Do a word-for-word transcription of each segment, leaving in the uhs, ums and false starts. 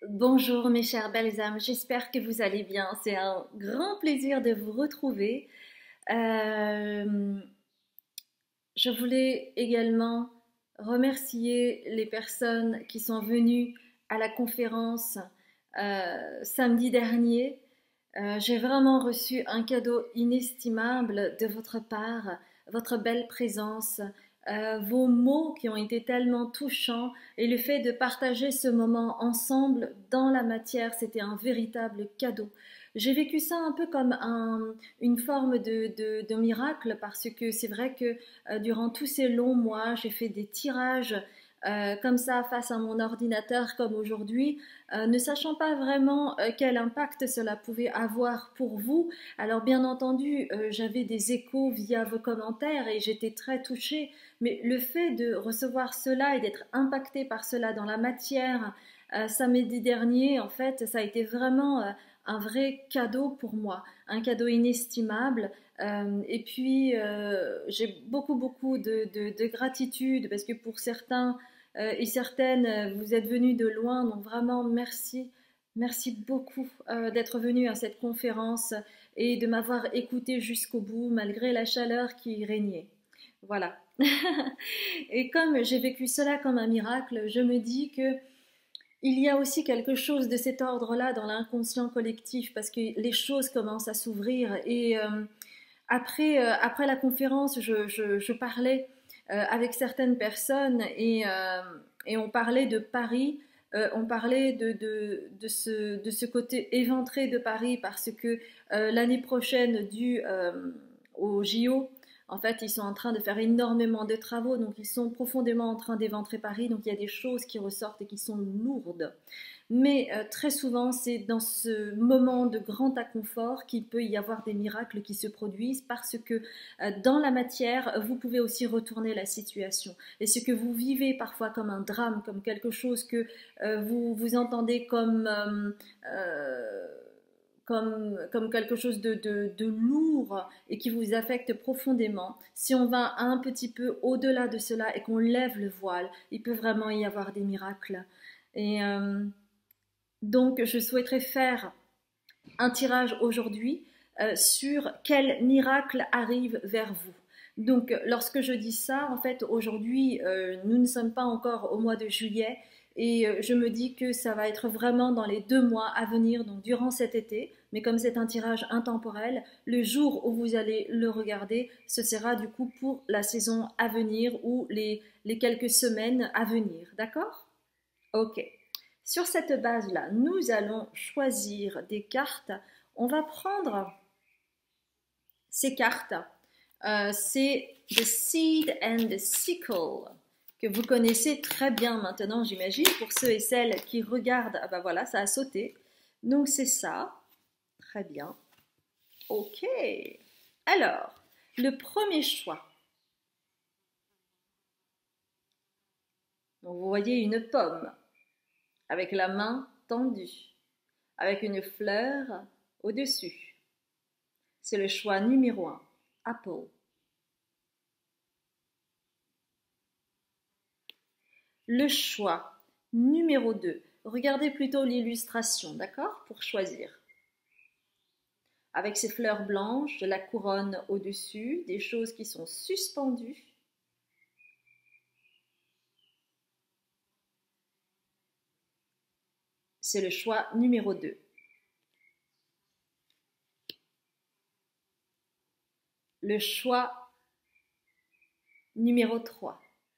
Bonjour mes chères belles âmes, j'espère que vous allez bien. C'est un grand plaisir de vous retrouver. Euh, je voulais également remercier les personnes qui sont venues à la conférence euh, samedi dernier. Euh, j'ai vraiment reçu un cadeau inestimable de votre part, votre belle présence, euh, vos mots qui ont été tellement touchants et le fait de partager ce moment ensemble dans la matière, c'était un véritable cadeau. J'ai vécu ça un peu comme un, une forme de, de, de miracle parce que c'est vrai que euh, durant tous ces longs mois, j'ai fait des tirages euh, comme ça face à mon ordinateur comme aujourd'hui, euh, ne sachant pas vraiment euh, quel impact cela pouvait avoir pour vous. Alors bien entendu, euh, j'avais des échos via vos commentaires et j'étais très touchée, mais le fait de recevoir cela et d'être impacté par cela dans la matière euh, samedi dernier, en fait, ça a été vraiment euh, un vrai cadeau pour moi, un cadeau inestimable. Euh, et puis, euh, j'ai beaucoup, beaucoup de, de, de gratitude parce que pour certains euh, et certaines, euh, vous êtes venus de loin, donc vraiment merci. Merci beaucoup euh, d'être venu à cette conférence et de m'avoir écouté jusqu'au bout malgré la chaleur qui régnait. Voilà. Et comme j'ai vécu cela comme un miracle, je me dis que il y a aussi quelque chose de cet ordre-là dans l'inconscient collectif parce que les choses commencent à s'ouvrir et euh, après, euh, après la conférence, je, je, je parlais euh, avec certaines personnes et, euh, et on parlait de Paris, euh, on parlait de, de, de, ce, de ce côté éventré de Paris parce que euh, l'année prochaine, dû euh, au J O, en fait, ils sont en train de faire énormément de travaux, donc ils sont profondément en train d'éventrer Paris, donc il y a des choses qui ressortent et qui sont lourdes. Mais euh, très souvent, c'est dans ce moment de grand inconfort qu'il peut y avoir des miracles qui se produisent parce que euh, dans la matière, vous pouvez aussi retourner la situation. Et ce que vous vivez parfois comme un drame, comme quelque chose que euh, vous, vous entendez comme... euh, euh, comme, comme quelque chose de, de, de lourd et qui vous affecte profondément, si on va un petit peu au-delà de cela et qu'on lève le voile, il peut vraiment y avoir des miracles. Et, euh, donc, je souhaiterais faire un tirage aujourd'hui euh, sur quel miracle arrive vers vous. Donc, lorsque je dis ça, en fait, aujourd'hui, euh, nous ne sommes pas encore au mois de juillet et euh, je me dis que ça va être vraiment dans les deux mois à venir, donc durant cet été. Mais comme c'est un tirage intemporel, le jour où vous allez le regarder, ce sera du coup pour la saison à venir ou les, les quelques semaines à venir. D'accord? Ok. Sur cette base-là, nous allons choisir des cartes. On va prendre ces cartes. Euh, c'est The Seed and the Sickle, que vous connaissez très bien maintenant, j'imagine, pour ceux et celles qui regardent. Ah ben voilà, ça a sauté. Donc c'est ça. Très bien. Ok. Alors, le premier choix. Donc vous voyez une pomme avec la main tendue, avec une fleur au-dessus. C'est le choix numéro un, Apple. Le choix numéro deux, regardez plutôt l'illustration, d'accord, pour choisir. Avec ces fleurs blanches, de la couronne au-dessus, des choses qui sont suspendues. C'est le choix numéro deux. Le choix numéro trois.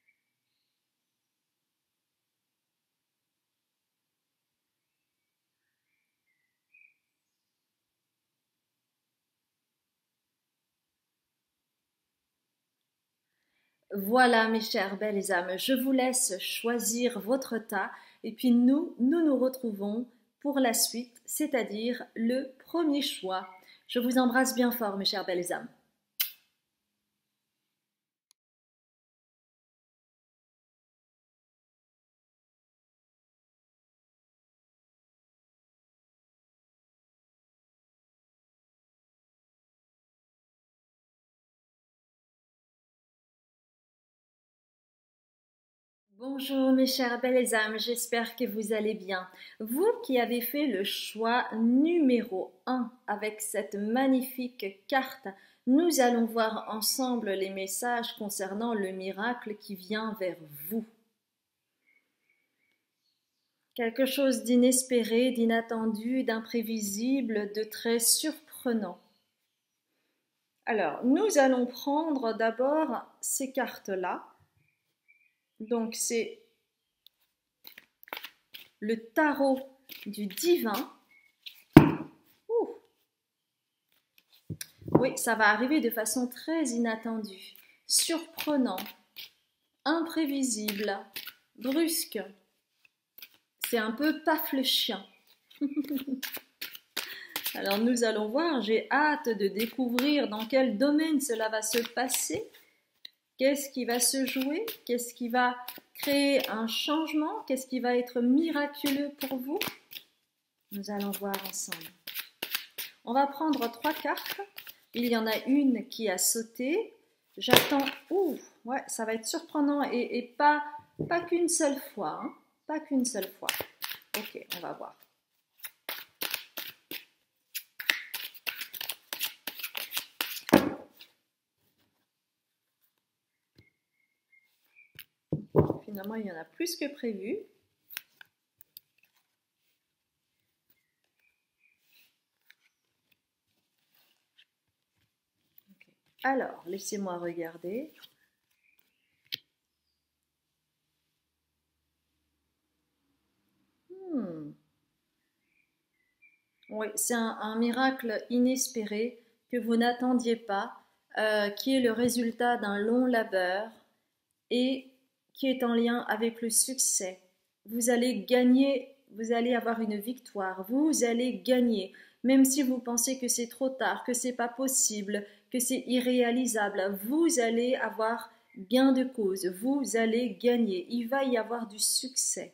Voilà mes chères belles âmes, je vous laisse choisir votre tas et puis nous, nous nous retrouvons pour la suite, c'est-à-dire le premier choix. Je vous embrasse bien fort mes chères belles âmes. Bonjour mes chères belles âmes, j'espère que vous allez bien. Vous qui avez fait le choix numéro un avec cette magnifique carte, nous allons voir ensemble les messages concernant le miracle qui vient vers vous. Quelque chose d'inespéré, d'inattendu, d'imprévisible, de très surprenant. Alors, nous allons prendre d'abord ces cartes-là. Donc, c'est le tarot du divin. Ouh. Oui, ça va arriver de façon très inattendue, surprenant, imprévisible, brusque. C'est un peu paf le chien. Alors nous allons voir, j'ai hâte de découvrir dans quel domaine cela va se passer. Qu'est-ce qui va se jouer? Qu'est-ce qui va créer un changement? Qu'est-ce qui va être miraculeux pour vous? Nous allons voir ensemble. On va prendre trois cartes. Il y en a une qui a sauté. J'attends... Ouh, ouais, ça va être surprenant et, et pas, pas qu'une seule fois. Hein. Pas qu'une seule fois. Ok, on va voir. Finalement, il y en a plus que prévu. Okay. Alors, laissez-moi regarder. Hmm. Oui, c'est un, un miracle inespéré que vous n'attendiez pas, euh, qui est le résultat d'un long labeur et qui est en lien avec le succès. Vous allez gagner, vous allez avoir une victoire, vous allez gagner, même si vous pensez que c'est trop tard, que c'est pas possible, que c'est irréalisable, vous allez avoir gain de cause, vous allez gagner, il va y avoir du succès.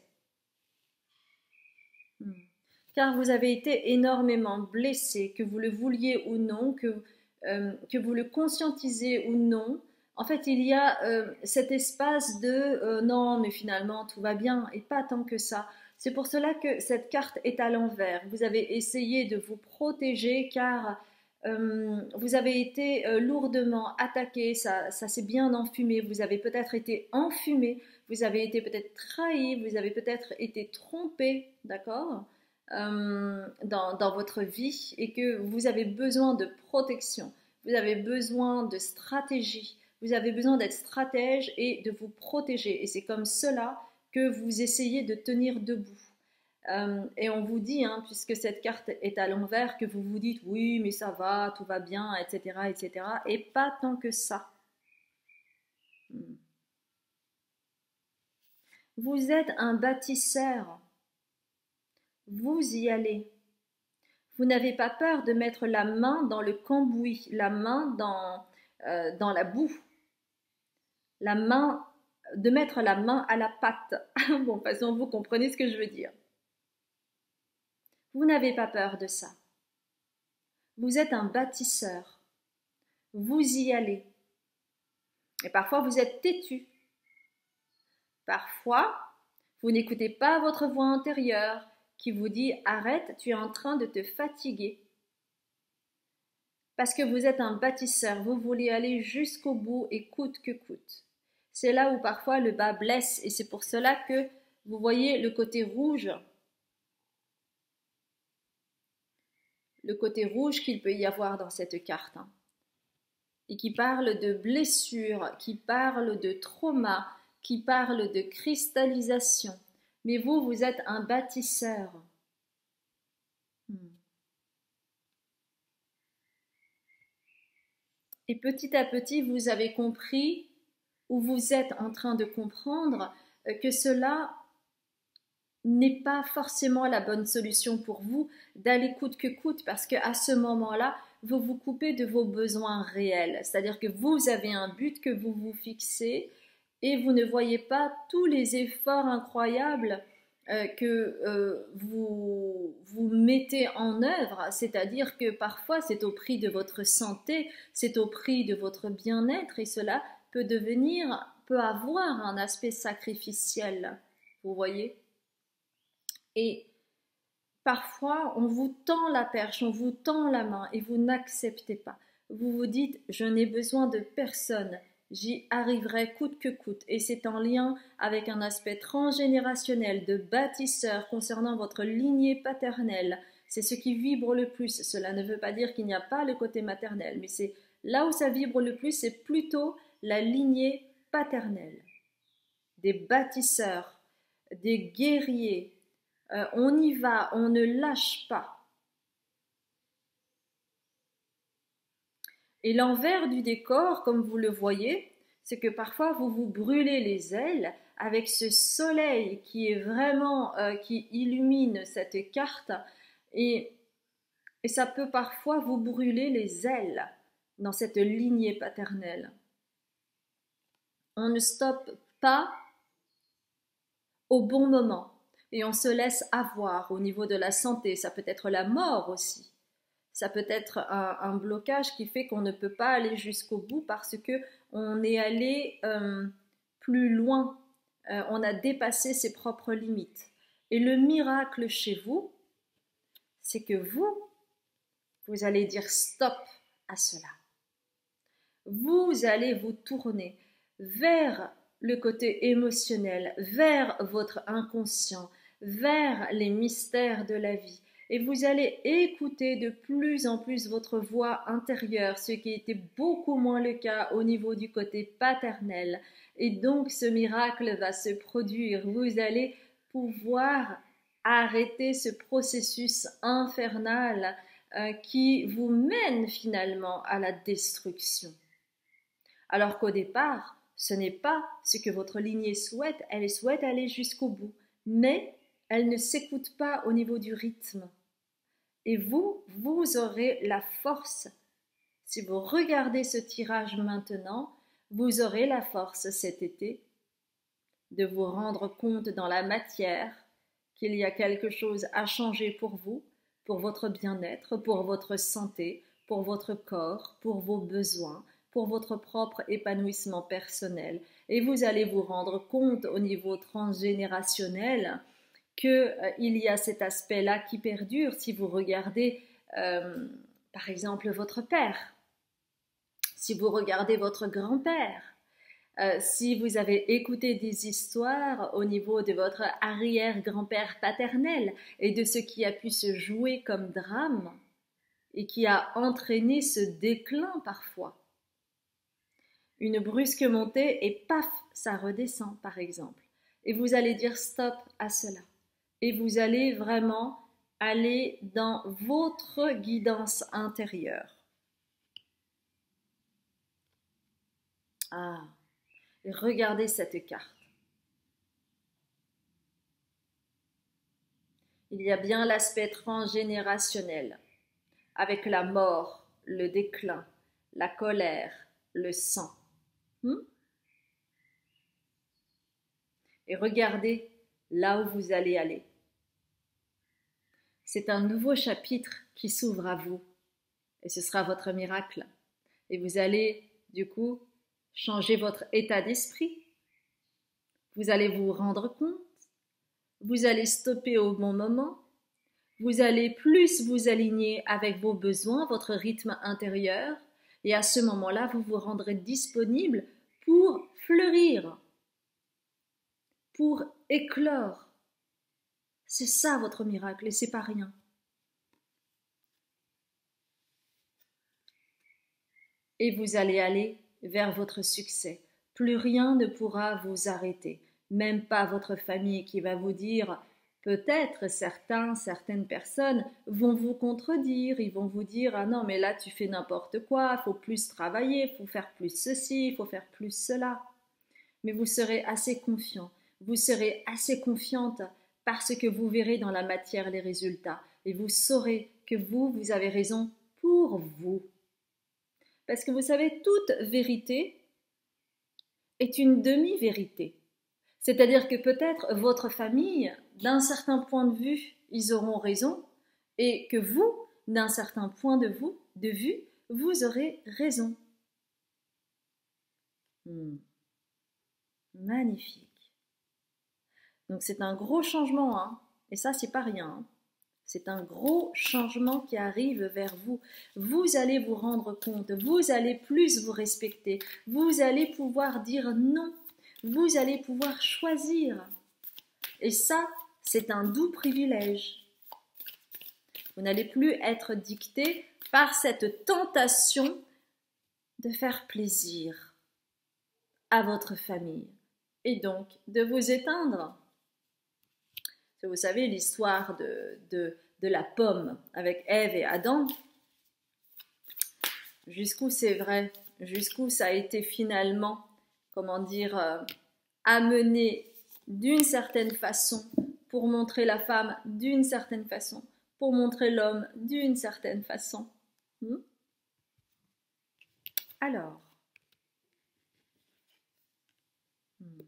Hmm. Car vous avez été énormément blessé, que vous le vouliez ou non, que, euh, que vous le conscientisez ou non. En fait, il y a euh, cet espace de euh, non, mais finalement tout va bien, et pas tant que ça. C'est pour cela que cette carte est à l'envers. Vous avez essayé de vous protéger car euh, vous avez été euh, lourdement attaqué, ça, ça s'est bien enfumé, vous avez peut-être été enfumé, vous avez été peut-être trahi, vous avez peut-être été trompé, d'accord, euh, dans, dans votre vie et que vous avez besoin de protection, vous avez besoin de stratégie, vous avez besoin d'être stratège et de vous protéger. Et c'est comme cela que vous essayez de tenir debout. Euh, et on vous dit, hein, puisque cette carte est à l'envers, que vous vous dites oui, mais ça va, tout va bien, et cetera, et cetera. Et pas tant que ça. Vous êtes un bâtisseur. Vous y allez. Vous n'avez pas peur de mettre la main dans le cambouis, la main dans, euh, dans la boue, la main, de mettre la main à la pâte. Bon, de toute façon, vous comprenez ce que je veux dire. Vous n'avez pas peur de ça. Vous êtes un bâtisseur. Vous y allez. Et parfois, vous êtes têtu. Parfois, vous n'écoutez pas votre voix intérieure qui vous dit « Arrête, tu es en train de te fatiguer ». Parce que vous êtes un bâtisseur, vous voulez aller jusqu'au bout et coûte que coûte. C'est là où parfois le bas blesse et c'est pour cela que vous voyez le côté rouge. Le côté rouge qu'il peut y avoir dans cette carte. Hein, et qui parle de blessure, qui parle de trauma, qui parle de cristallisation. Mais vous, vous êtes un bâtisseur. Hmm. Et petit à petit, vous avez compris, ou vous êtes en train de comprendre, que cela n'est pas forcément la bonne solution pour vous d'aller coûte que coûte, parce qu'à ce moment-là, vous vous coupez de vos besoins réels. C'est-à-dire que vous avez un but que vous vous fixez et vous ne voyez pas tous les efforts incroyables euh, que euh, vous, vous mettez en œuvre. C'est-à-dire que parfois, c'est au prix de votre santé, c'est au prix de votre bien-être et cela peut devenir peut avoir un aspect sacrificiel, vous voyez. Et parfois, on vous tend la perche, on vous tend la main et vous n'acceptez pas. Vous vous dites, je n'ai besoin de personne, j'y arriverai coûte que coûte. Et c'est en lien avec un aspect transgénérationnel de bâtisseur concernant votre lignée paternelle. C'est ce qui vibre le plus. Cela ne veut pas dire qu'il n'y a pas le côté maternel, mais c'est là où ça vibre le plus, c'est plutôt la lignée paternelle. Des bâtisseurs, des guerriers. Euh, on y va, on ne lâche pas. Et l'envers du décor, comme vous le voyez, c'est que parfois vous vous brûlez les ailes avec ce soleil qui est vraiment, euh, qui illumine cette carte et, et ça peut parfois vous brûler les ailes dans cette lignée paternelle. On ne stoppe pas au bon moment. Et on se laisse avoir au niveau de la santé. Ça peut être la mort aussi. Ça peut être un, un blocage qui fait qu'on ne peut pas aller jusqu'au bout parce qu'on est allé euh, plus loin. Euh, on a dépassé ses propres limites. Et le miracle chez vous, c'est que vous, vous allez dire stop à cela. Vous allez vous tourner vers le côté émotionnel, vers votre inconscient, vers les mystères de la vie. Et vous allez écouter de plus en plus votre voix intérieure, ce qui était beaucoup moins le cas au niveau du côté paternel. Et donc ce miracle va se produire. Vous allez pouvoir arrêter ce processus infernal euh, qui vous mène finalement à la destruction. Alors qu'au départ, ce n'est pas ce que votre lignée souhaite, elle souhaite aller jusqu'au bout, mais elle ne s'écoute pas au niveau du rythme. Et vous, vous aurez la force, si vous regardez ce tirage maintenant, vous aurez la force cet été de vous rendre compte dans la matière qu'il y a quelque chose à changer pour vous, pour votre bien-être, pour votre santé, pour votre corps, pour vos besoins, pour votre propre épanouissement personnel. Et vous allez vous rendre compte au niveau transgénérationnel qu'il euh, y a cet aspect-là qui perdure si vous regardez, euh, par exemple, votre père, si vous regardez votre grand-père, euh, si vous avez écouté des histoires au niveau de votre arrière-grand-père paternel et de ce qui a pu se jouer comme drame et qui a entraîné ce déclin parfois. Une brusque montée et paf, ça redescend par exemple. Et vous allez dire stop à cela. Et vous allez vraiment aller dans votre guidance intérieure. Ah, et regardez cette carte. Il y a bien l'aspect transgénérationnel, avec la mort, le déclin, la colère, le sang. Hmm? Et regardez là où vous allez aller. C'est un nouveau chapitre qui s'ouvre à vous. Et ce sera votre miracle. Et vous allez, du coup, changer votre état d'esprit. Vous allez vous rendre compte. Vous allez stopper au bon moment. Vous allez plus vous aligner avec vos besoins, votre rythme intérieur. Et à ce moment-là, vous vous rendrez disponible pour fleurir, pour éclore. C'est ça votre miracle et c'est pas rien. Et vous allez aller vers votre succès. Plus rien ne pourra vous arrêter, même pas votre famille qui va vous dire, peut-être certains, certaines personnes vont vous contredire, ils vont vous dire, ah non mais là tu fais n'importe quoi, il faut plus travailler, il faut faire plus ceci, il faut faire plus cela. Mais vous serez assez confiant, vous serez assez confiante parce que vous verrez dans la matière les résultats et vous saurez que vous, vous avez raison pour vous. Parce que vous savez, toute vérité est une demi-vérité. C'est-à-dire que peut-être votre famille, d'un certain point de vue, ils auront raison, et que vous, d'un certain point de vue, de vue vous aurez raison. Hmm. Magnifique. Donc c'est un gros changement, hein. Et ça, c'est pas rien, hein. C'est un gros changement qui arrive vers vous. Vous allez vous rendre compte, vous allez plus vous respecter, vous allez pouvoir dire non, vous allez pouvoir choisir. Et ça, c'est un doux privilège. Vous n'allez plus être dicté par cette tentation de faire plaisir à votre famille et donc de vous éteindre. Vous savez l'histoire de, de, de la pomme avec Ève et Adam. Jusqu'où c'est vrai, jusqu'où ça a été finalement, comment dire, euh, amené d'une certaine façon pour montrer la femme d'une certaine façon, pour montrer l'homme d'une certaine façon. Hmm? Alors, hmm.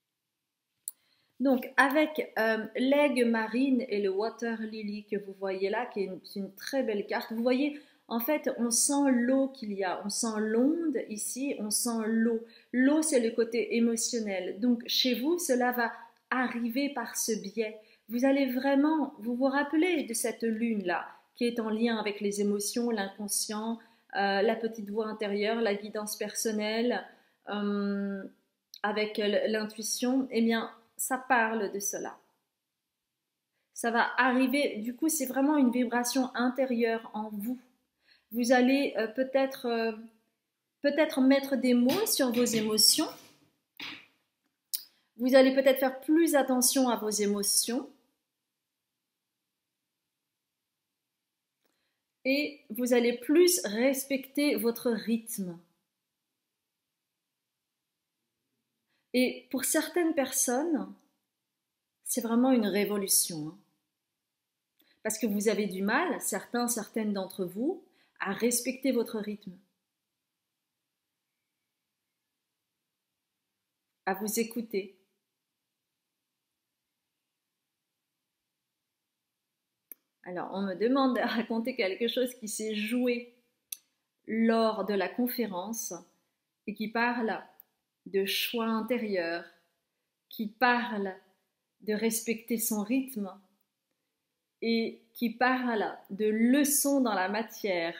donc avec euh, l'aigle marine et le water lily que vous voyez là, qui est une, une très belle carte, vous voyez, en fait, on sent l'eau qu'il y a, on sent l'onde ici, on sent l'eau. L'eau, c'est le côté émotionnel. Donc, chez vous, cela va arriver par ce biais. Vous allez vraiment, vous vous rappelez de cette lune-là, qui est en lien avec les émotions, l'inconscient, euh, la petite voix intérieure, la guidance personnelle, euh, avec l'intuition, eh bien, ça parle de cela. Ça va arriver, du coup, c'est vraiment une vibration intérieure en vous. Vous allez euh, peut-être euh, peut-être mettre des mots sur vos émotions. Vous allez peut-être faire plus attention à vos émotions. Et vous allez plus respecter votre rythme. Et pour certaines personnes, c'est vraiment une révolution. Hein. Parce que vous avez du mal, certains, certaines d'entre vous, à respecter votre rythme. À vous écouter. Alors, on me demande de raconter quelque chose qui s'est joué lors de la conférence et qui parle de choix intérieur, qui parle de respecter son rythme et qui parle de leçons dans la matière.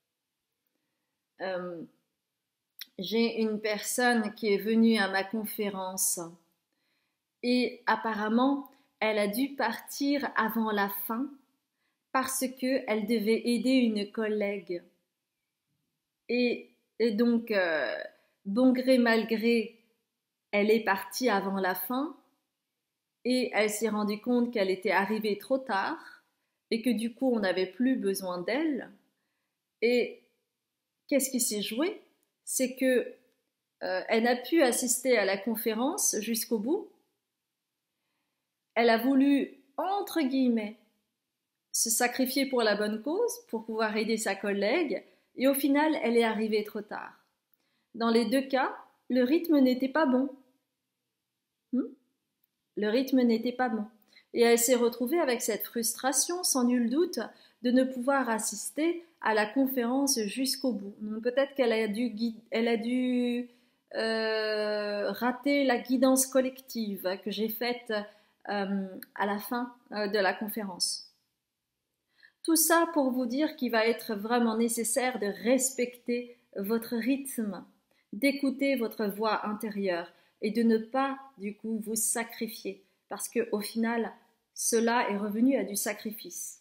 Euh, j'ai une personne qui est venue à ma conférence et apparemment, elle a dû partir avant la fin parce qu'elle devait aider une collègue. Et, et donc, euh, bon gré mal gré, elle est partie avant la fin et elle s'est rendue compte qu'elle était arrivée trop tard et que du coup, on n'avait plus besoin d'elle. Et qu'est-ce qui s'est joué? C'est que euh, elle n'a pu assister à la conférence jusqu'au bout. Elle a voulu, entre guillemets, se sacrifier pour la bonne cause, pour pouvoir aider sa collègue, et au final, elle est arrivée trop tard. Dans les deux cas, le rythme n'était pas bon. Hmm? Le rythme n'était pas bon. Et elle s'est retrouvée avec cette frustration, sans nul doute, de ne pouvoir assister à la conférence jusqu'au bout. Donc peut-être qu'elle a dû, elle a dû euh, rater la guidance collective que j'ai faite euh, à la fin euh, de la conférence. Tout ça pour vous dire qu'il va être vraiment nécessaire de respecter votre rythme, d'écouter votre voix intérieure et de ne pas, du coup, vous sacrifier. Parce qu'au final, cela est revenu à du sacrifice.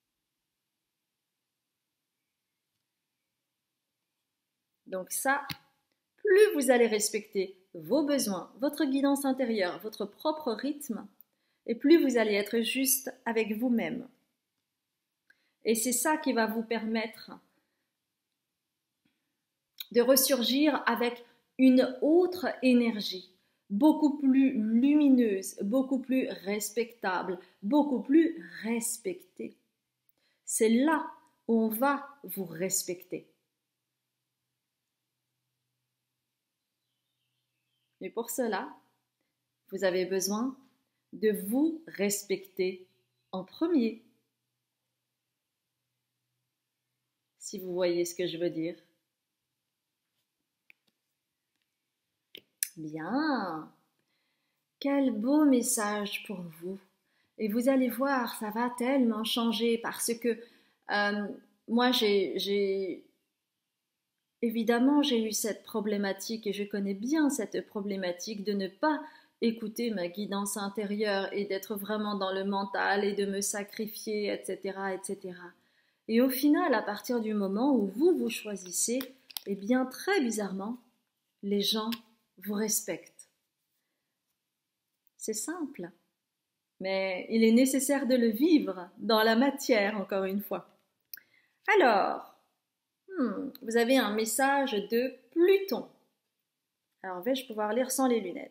Donc ça, plus vous allez respecter vos besoins, votre guidance intérieure, votre propre rythme, et plus vous allez être juste avec vous-même. Et c'est ça qui va vous permettre de ressurgir avec une autre énergie, beaucoup plus lumineuse, beaucoup plus respectable, beaucoup plus respectée. C'est là où on va vous respecter. Et pour cela, vous avez besoin de vous respecter en premier. Si vous voyez ce que je veux dire. Bien. quel beau message pour vous. Et vous allez voir, ça va tellement changer parce que euh, moi, j'ai, j'ai évidemment, j'ai eu cette problématique et je connais bien cette problématique de ne pas écouter ma guidance intérieure et d'être vraiment dans le mental et de me sacrifier, et cetera, et cetera. Et au final, à partir du moment où vous vous choisissez, eh bien, très bizarrement, les gens vous respectent. C'est simple, mais il est nécessaire de le vivre dans la matière, encore une fois. Alors, hmm, vous avez un message de Pluton. Alors, vais-je pouvoir lire sans les lunettes?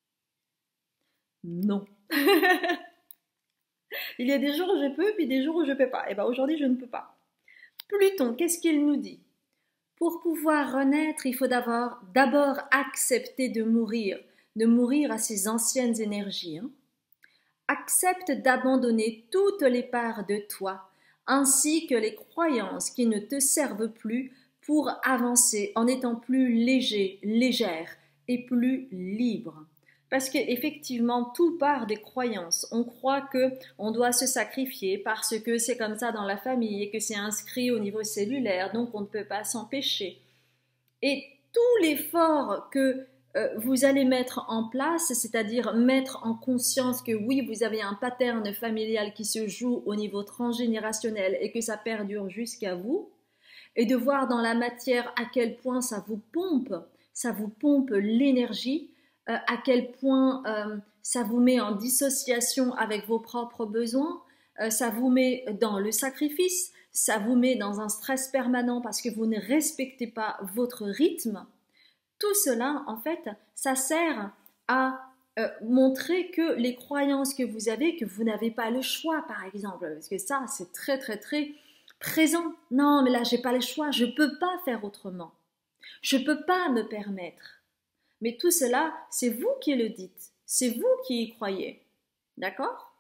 Non. Il y a des jours où je peux, puis des jours où je ne peux pas. Et bien aujourd'hui, je ne peux pas. Pluton, qu'est-ce qu'il nous dit? Pour pouvoir renaître, il faut d'abord, d'abord accepter de mourir, de mourir à ses anciennes énergies. Hein. Accepte d'abandonner toutes les parts de toi, ainsi que les croyances qui ne te servent plus pour avancer en étant plus léger, légère et plus libre. Parce qu'effectivement, tout part des croyances. On croit qu'on doit se sacrifier parce que c'est comme ça dans la famille et que c'est inscrit au niveau cellulaire, donc on ne peut pas s'empêcher. Et tout l'effort que euh, vous allez mettre en place, c'est-à-dire mettre en conscience que oui, vous avez un pattern familial qui se joue au niveau transgénérationnel et que ça perdure jusqu'à vous, et de voir dans la matière à quel point ça vous pompe, ça vous pompe l'énergie, euh, à quel point euh, ça vous met en dissociation avec vos propres besoins, euh, ça vous met dans le sacrifice, ça vous met dans un stress permanent parce que vous ne respectez pas votre rythme. Tout cela, en fait, ça sert à euh, montrer que les croyances que vous avez, que vous n'avez pas le choix, par exemple, parce que ça, c'est très, très, très présent. Non, mais là, j'ai pas le choix, je peux pas faire autrement. Je peux pas me permettre. Mais tout cela, c'est vous qui le dites, c'est vous qui y croyez. D'accord?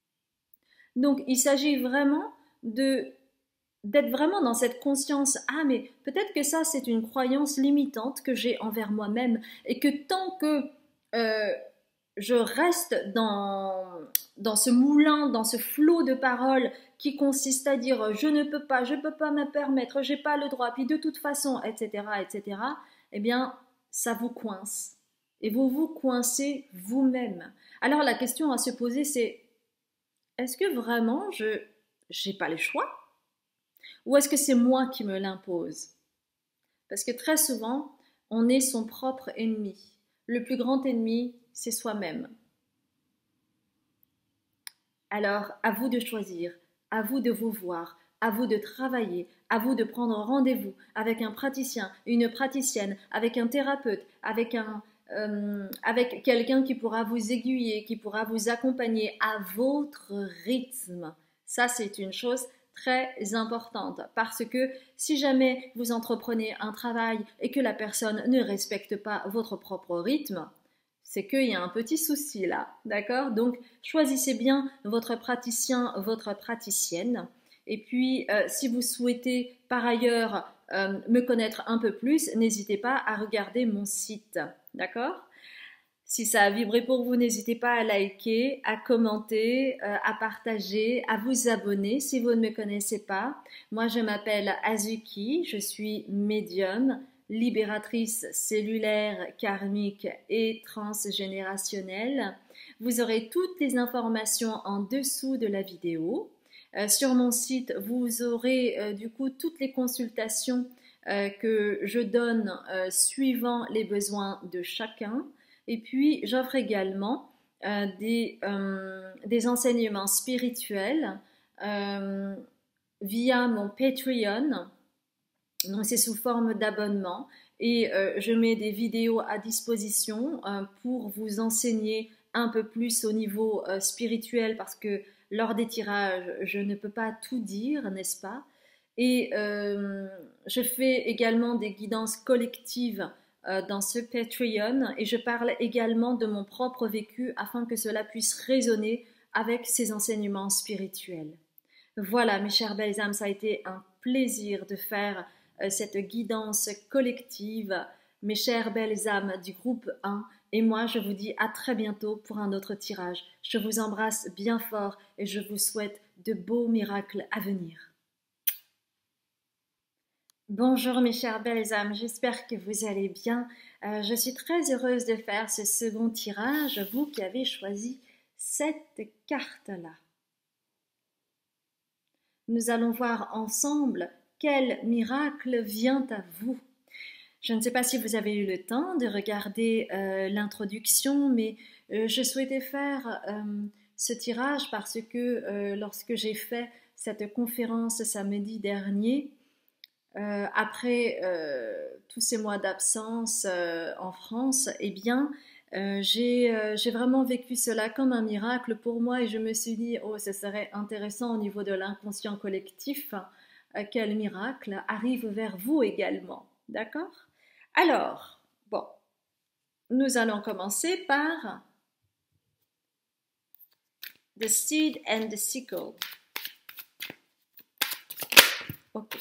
Donc, il s'agit vraiment de d'être vraiment dans cette conscience, ah mais peut-être que ça c'est une croyance limitante que j'ai envers moi-même et que tant que euh, je reste dans, dans ce moulin, dans ce flot de paroles qui consiste à dire je ne peux pas, je ne peux pas me permettre, j'ai pas le droit, puis de toute façon, et cetera, et cetera, eh bien ça vous coince et vous vous coincez vous-même. Alors la question à se poser c'est est-ce que vraiment je n'ai pas le choix? Ou est-ce que c'est moi qui me l'impose? Parce que très souvent, on est son propre ennemi. Le plus grand ennemi, c'est soi-même. Alors, à vous de choisir, à vous de vous voir, à vous de travailler, à vous de prendre rendez-vous avec un praticien, une praticienne, avec un thérapeute, avec un, euh, avec quelqu'un qui pourra vous aiguiller, qui pourra vous accompagner à votre rythme. Ça, c'est une chose très importante parce que si jamais vous entreprenez un travail et que la personne ne respecte pas votre propre rythme, c'est qu'il y a un petit souci là, d'accord? Donc choisissez bien votre praticien, votre praticienne. Et puis euh, si vous souhaitez par ailleurs euh, me connaître un peu plus, n'hésitez pas à regarder mon site, d'accord? Si ça a vibré pour vous, n'hésitez pas à liker, à commenter, euh, à partager, à vous abonner si vous ne me connaissez pas. Moi, je m'appelle Azuki, je suis médium, libératrice cellulaire, karmique et transgénérationnelle. Vous aurez toutes les informations en dessous de la vidéo. Euh, sur mon site, vous aurez euh, du coup toutes les consultations euh, que je donne euh, suivant les besoins de chacun. Et puis, j'offre également euh, des, euh, des enseignements spirituels euh, via mon Patreon. Donc, c'est sous forme d'abonnement. Et euh, je mets des vidéos à disposition euh, pour vous enseigner un peu plus au niveau euh, spirituel parce que lors des tirages, je ne peux pas tout dire, n'est-ce pas? Et euh, je fais également des guidances collectives dans ce Patreon et je parle également de mon propre vécu afin que cela puisse résonner avec ces enseignements spirituels. Voilà mes chères belles âmes, ça a été un plaisir de faire cette guidance collective, mes chères belles âmes du groupe un, Et moi, je vous dis à très bientôt pour un autre tirage. Je vous embrasse bien fort et je vous souhaite de beaux miracles à venir. Bonjour mes chères belles âmes, j'espère que vous allez bien. Euh, je suis très heureuse de faire ce second tirage, vous qui avez choisi cette carte-là. Nous allons voir ensemble quel miracle vient à vous. Je ne sais pas si vous avez eu le temps de regarder euh, l'introduction, mais euh, je souhaitais faire euh, ce tirage parce que euh, lorsque j'ai fait cette conférence samedi dernier, euh, après euh, tous ces mois d'absence euh, en France, eh bien, euh, j'ai euh, j'ai vraiment vécu cela comme un miracle pour moi et je me suis dit, oh, ce serait intéressant au niveau de l'inconscient collectif, euh, quel miracle arrive vers vous également, d'accord? Alors, bon, nous allons commencer par The Seed and the Sickle. Ok.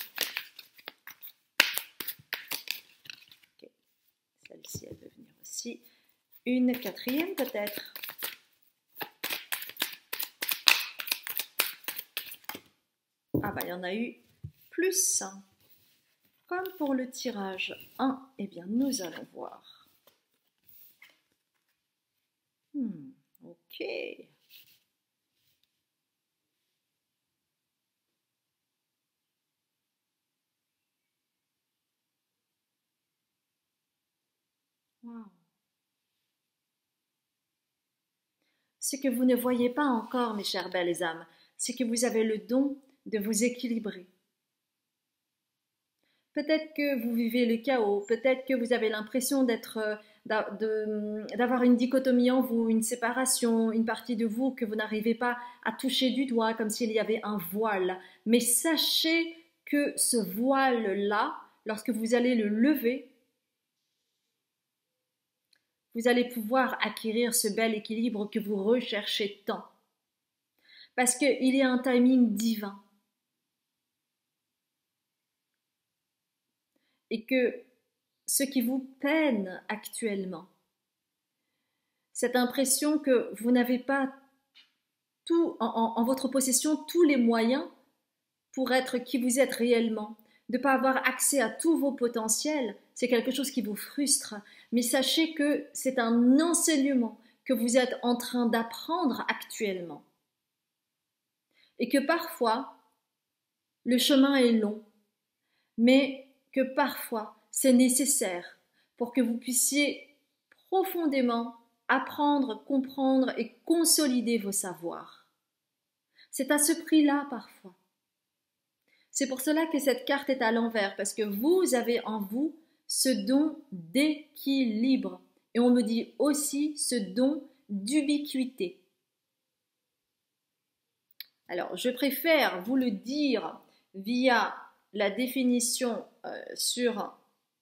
Ok. Celle-ci, elle peut venir aussi. Une quatrième peut-être. Ah bah, il y en a eu plus. Comme pour le tirage un, eh bien, nous allons voir. Hmm, ok. Wow. Ce que vous ne voyez pas encore, mes chères belles âmes, c'est que vous avez le don de vous équilibrer. Peut-être que vous vivez le chaos, peut-être que vous avez l'impression d'être, d'avoir une dichotomie en vous, une séparation, une partie de vous que vous n'arrivez pas à toucher du doigt, comme s'il y avait un voile. Mais sachez que ce voile-là, lorsque vous allez le lever, vous allez pouvoir acquérir ce bel équilibre que vous recherchez tant. Parce qu'il y a un timing divin. Et que ce qui vous peine actuellement, cette impression que vous n'avez pas tout en, en, en votre possession tous les moyens pour être qui vous êtes réellement, de ne pas avoir accès à tous vos potentiels, c'est quelque chose qui vous frustre. Mais sachez que c'est un enseignement que vous êtes en train d'apprendre actuellement. Et que parfois, le chemin est long, mais que parfois, c'est nécessaire pour que vous puissiez profondément apprendre, comprendre et consolider vos savoirs. C'est à ce prix-là parfois. C'est pour cela que cette carte est à l'envers, parce que vous avez en vous ce don d'équilibre. Et on me dit aussi ce don d'ubiquité. Alors, je préfère vous le dire via la définition euh, sur,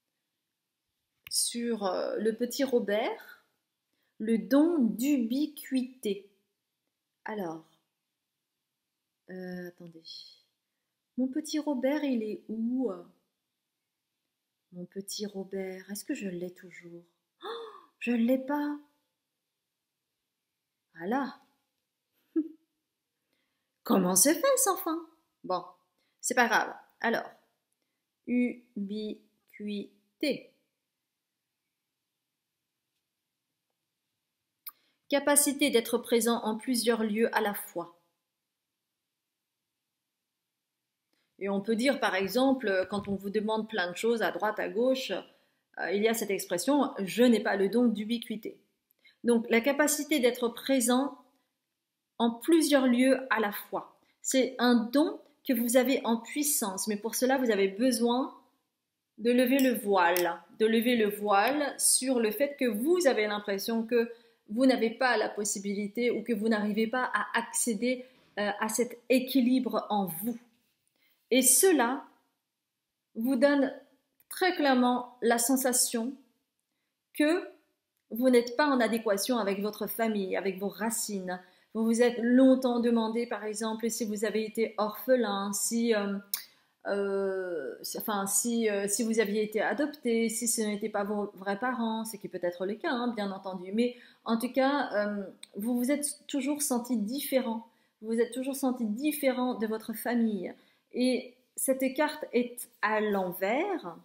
sur euh, le petit Robert, le don d'ubiquité. Alors, euh, attendez. Mon petit Robert, il est où? Mon petit Robert, est-ce que je l'ai toujours? Oh, je ne l'ai pas. Voilà. Comment se fait sans fin? Bon, c'est pas grave. Alors, ubiquité. Capacité d'être présent en plusieurs lieux à la fois. Et on peut dire, par exemple, quand on vous demande plein de choses à droite, à gauche, euh, il y a cette expression « je n'ai pas le don d'ubiquité ». Donc, la capacité d'être présent en plusieurs lieux à la fois. C'est un don que vous avez en puissance, mais pour cela, vous avez besoin de lever le voile, de lever le voile sur le fait que vous avez l'impression que vous n'avez pas la possibilité ou que vous n'arrivez pas à accéder euh, à cet équilibre en vous. Et cela vous donne très clairement la sensation que vous n'êtes pas en adéquation avec votre famille, avec vos racines. Vous vous êtes longtemps demandé, par exemple, si vous avez été orphelin, si, euh, euh, enfin, si, euh, si vous aviez été adopté, si ce n'étaient pas vos vrais parents, ce qui peut être le cas, hein, bien entendu. Mais en tout cas, euh, vous vous êtes toujours senti différent. Vous vous êtes toujours senti différent de votre famille. Et cette carte est à l'envers.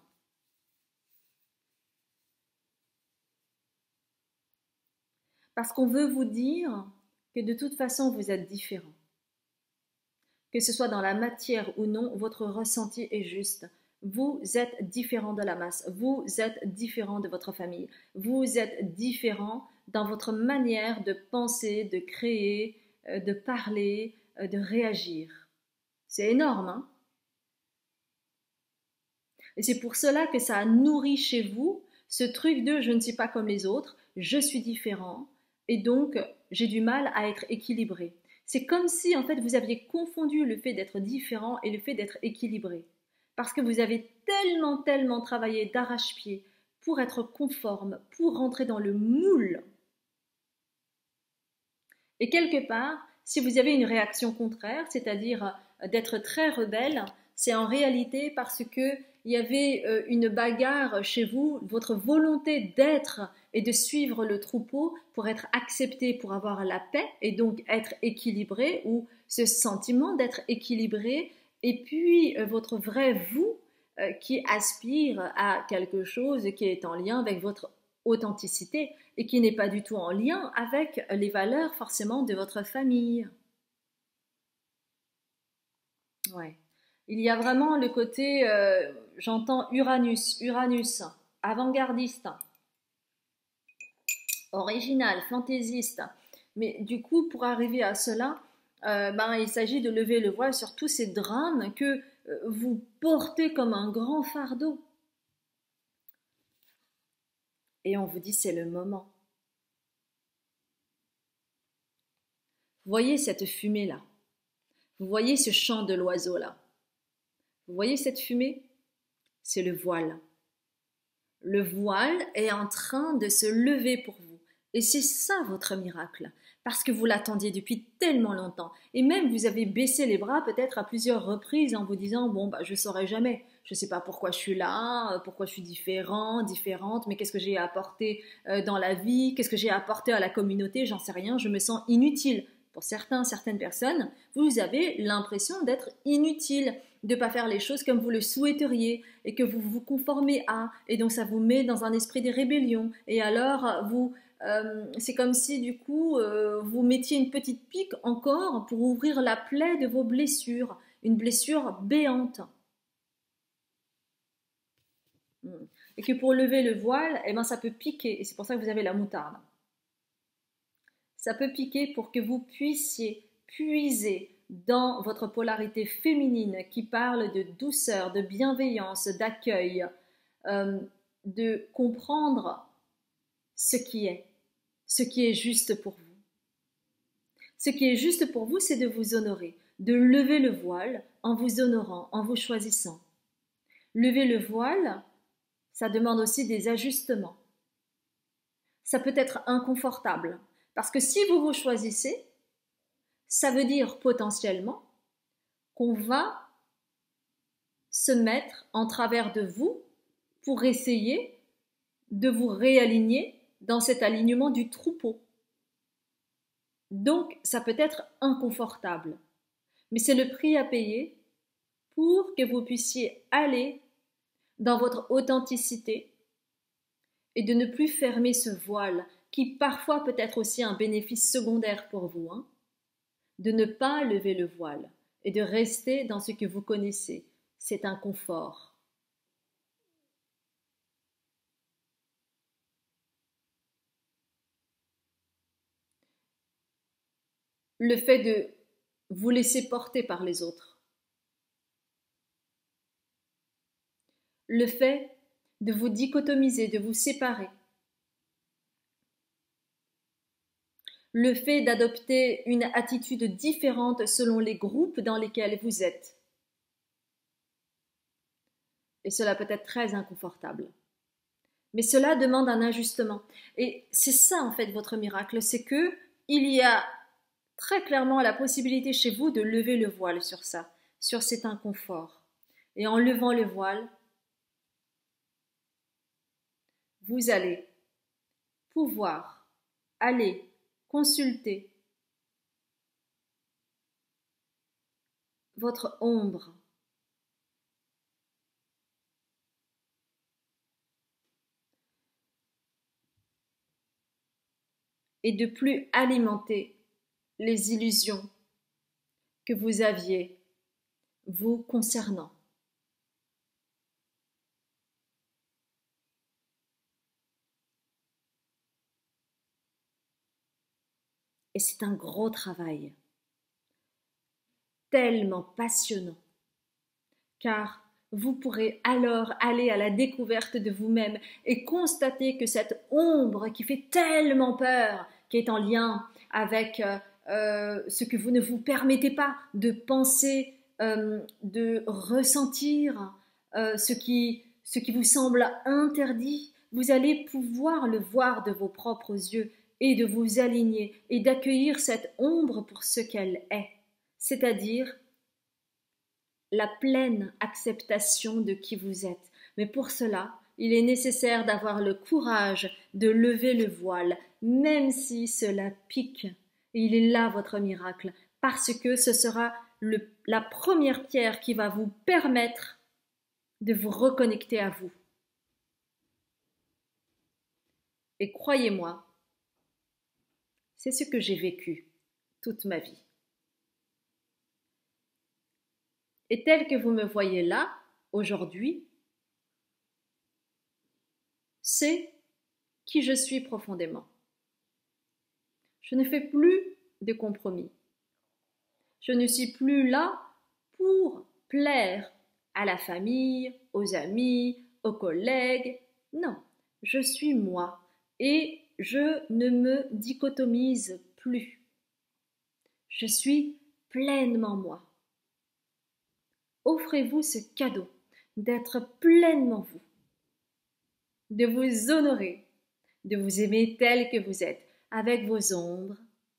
Parce qu'on veut vous dire que de toute façon, vous êtes différent. Que ce soit dans la matière ou non, votre ressenti est juste. Vous êtes différent de la masse, vous êtes différent de votre famille, vous êtes différent dans votre manière de penser, de créer, euh, de parler, euh, de réagir. C'est énorme, hein? Et c'est pour cela que ça a nourri chez vous ce truc de je ne suis pas comme les autres, je suis différent, et donc j'ai du mal à être équilibré. C'est comme si en fait vous aviez confondu le fait d'être différent et le fait d'être équilibré. Parce que vous avez tellement, tellement travaillé d'arrache-pied pour être conforme, pour rentrer dans le moule. Et quelque part, si vous avez une réaction contraire, c'est-à-dire d'être très rebelle, c'est en réalité parce que il y avait une bagarre chez vous, votre volonté d'être et de suivre le troupeau pour être accepté, pour avoir la paix et donc être équilibré, ou ce sentiment d'être équilibré, et puis votre vrai vous qui aspire à quelque chose qui est en lien avec votre authenticité et qui n'est pas du tout en lien avec les valeurs forcément de votre famille. Ouais. Il y a vraiment le côté, euh, j'entends Uranus, Uranus, avant-gardiste, original, fantaisiste. Mais du coup, pour arriver à cela, euh, ben, il s'agit de lever le voile sur tous ces drames que euh, vous portez comme un grand fardeau. Et on vous dit c'est le moment. Vous voyez cette fumée-là. Vous voyez ce chant de l'oiseau-là. Vous voyez cette fumée? C'est le voile. Le voile est en train de se lever pour vous. Et c'est ça votre miracle. Parce que vous l'attendiez depuis tellement longtemps. Et même vous avez baissé les bras peut-être à plusieurs reprises en vous disant, bon, bah, je ne saurais jamais. Je ne sais pas pourquoi je suis là, pourquoi je suis différent, différente, mais qu'est-ce que j'ai à apporter dans la vie, qu'est-ce que j'ai à apporter à la communauté, j'en sais rien, je me sens inutile. Pour certains, certaines personnes, vous avez l'impression d'être inutile, de ne pas faire les choses comme vous le souhaiteriez et que vous vous conformez à, et donc ça vous met dans un esprit de rébellion. Et alors, vous, euh, c'est comme si du coup, euh, vous mettiez une petite pique encore pour ouvrir la plaie de vos blessures, une blessure béante. Et que pour lever le voile, eh ben, ça peut piquer, et c'est pour ça que vous avez la moutarde. Ça peut piquer pour que vous puissiez puiser dans votre polarité féminine qui parle de douceur, de bienveillance, d'accueil, euh, de comprendre ce qui est, ce qui est juste pour vous. Ce qui est juste pour vous, c'est de vous honorer, de lever le voile en vous honorant, en vous choisissant. Lever le voile, ça demande aussi des ajustements. Ça peut être inconfortable. Parce que si vous vous choisissez, ça veut dire potentiellement qu'on va se mettre en travers de vous pour essayer de vous réaligner dans cet alignement du troupeau. Donc, ça peut être inconfortable. Mais c'est le prix à payer pour que vous puissiez aller dans votre authenticité et de ne plus fermer ce voile qui parfois peut être aussi un bénéfice secondaire pour vous, hein, de ne pas lever le voile et de rester dans ce que vous connaissez. C'est un confort. Le fait de vous laisser porter par les autres. Le fait de vous dichotomiser, de vous séparer. Le fait d'adopter une attitude différente selon les groupes dans lesquels vous êtes. Et cela peut être très inconfortable. Mais cela demande un ajustement. Et c'est ça en fait votre miracle, c'est que il y a très clairement la possibilité chez vous de lever le voile sur ça, sur cet inconfort. Et en levant le voile, vous allez pouvoir aller consulter votre ombre. Et de plus alimenter les illusions que vous aviez vous concernant. Et c'est un gros travail, tellement passionnant, car vous pourrez alors aller à la découverte de vous-même et constater que cette ombre qui fait tellement peur, qui est en lien avec euh, euh, ce que vous ne vous permettez pas de penser, euh, de ressentir, euh, ce qui, ce qui vous semble interdit, vous allez pouvoir le voir de vos propres yeux et de vous aligner et d'accueillir cette ombre pour ce qu'elle est, c'est-à-dire la pleine acceptation de qui vous êtes. Mais pour cela, il est nécessaire d'avoir le courage de lever le voile, même si cela pique. Et il est là votre miracle, parce que ce sera le, la première pierre qui va vous permettre de vous reconnecter à vous. Et croyez-moi, c'est ce que j'ai vécu toute ma vie. Et tel que vous me voyez là, aujourd'hui, c'est qui je suis profondément. Je ne fais plus de compromis. Je ne suis plus là pour plaire à la famille, aux amis, aux collègues. Non, je suis moi et je ne me dichotomise plus. Je suis pleinement moi. Offrez-vous ce cadeau d'être pleinement vous, de vous honorer, de vous aimer tel que vous êtes, avec vos ombres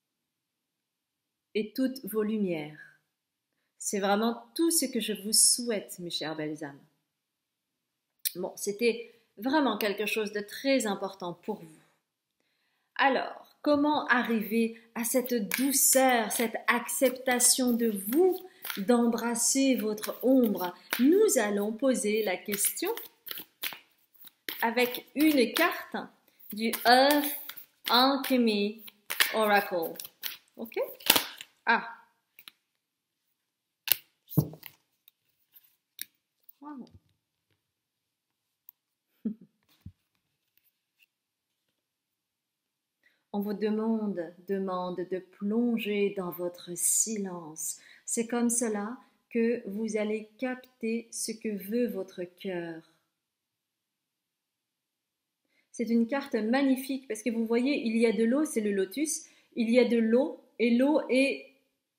et toutes vos lumières. C'est vraiment tout ce que je vous souhaite, mes chères belles âmes. Bon, c'était vraiment quelque chose de très important pour vous. Alors, comment arriver à cette douceur, cette acceptation de vous, d'embrasser votre ombre? Nous allons poser la question avec une carte du Earth Alchemy Oracle. Ok? Ah. Wow. On vous demande, demande de plonger dans votre silence. C'est comme cela que vous allez capter ce que veut votre cœur. C'est une carte magnifique parce que vous voyez, il y a de l'eau, c'est le lotus, il y a de l'eau et l'eau est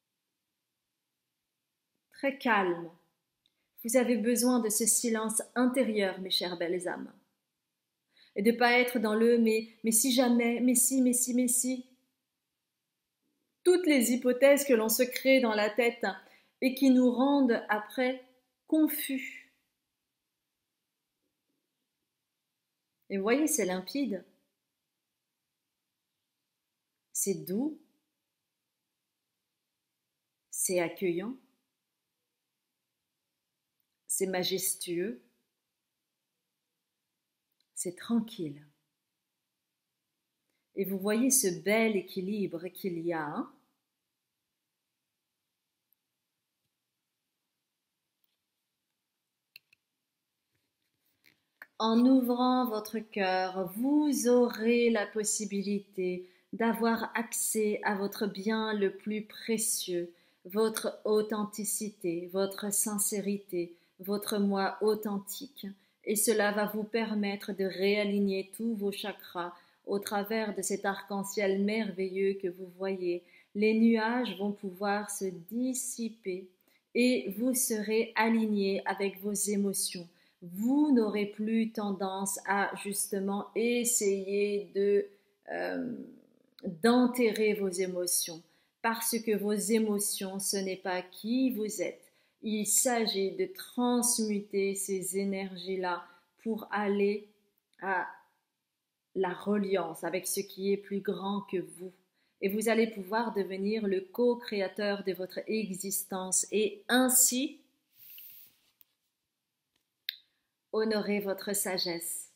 très calme. Vous avez besoin de ce silence intérieur, mes chères belles âmes. Et de ne pas être dans le mais, mais si jamais, mais si, mais si, mais si. Toutes les hypothèses que l'on se crée dans la tête et qui nous rendent après confus. Et vous voyez, c'est limpide. C'est doux. C'est accueillant. C'est majestueux. C'est tranquille. Et vous voyez ce bel équilibre qu'il y a. Hein? En ouvrant votre cœur, vous aurez la possibilité d'avoir accès à votre bien le plus précieux, votre authenticité, votre sincérité, votre moi authentique. Et cela va vous permettre de réaligner tous vos chakras au travers de cet arc-en-ciel merveilleux que vous voyez. Les nuages vont pouvoir se dissiper et vous serez aligné avec vos émotions. Vous n'aurez plus tendance à justement essayer de, euh, d'enterrer vos émotions parce que vos émotions, ce n'est pas qui vous êtes. Il s'agit de transmuter ces énergies-là pour aller à la reliance avec ce qui est plus grand que vous. Et vous allez pouvoir devenir le co-créateur de votre existence et ainsi honorer votre sagesse.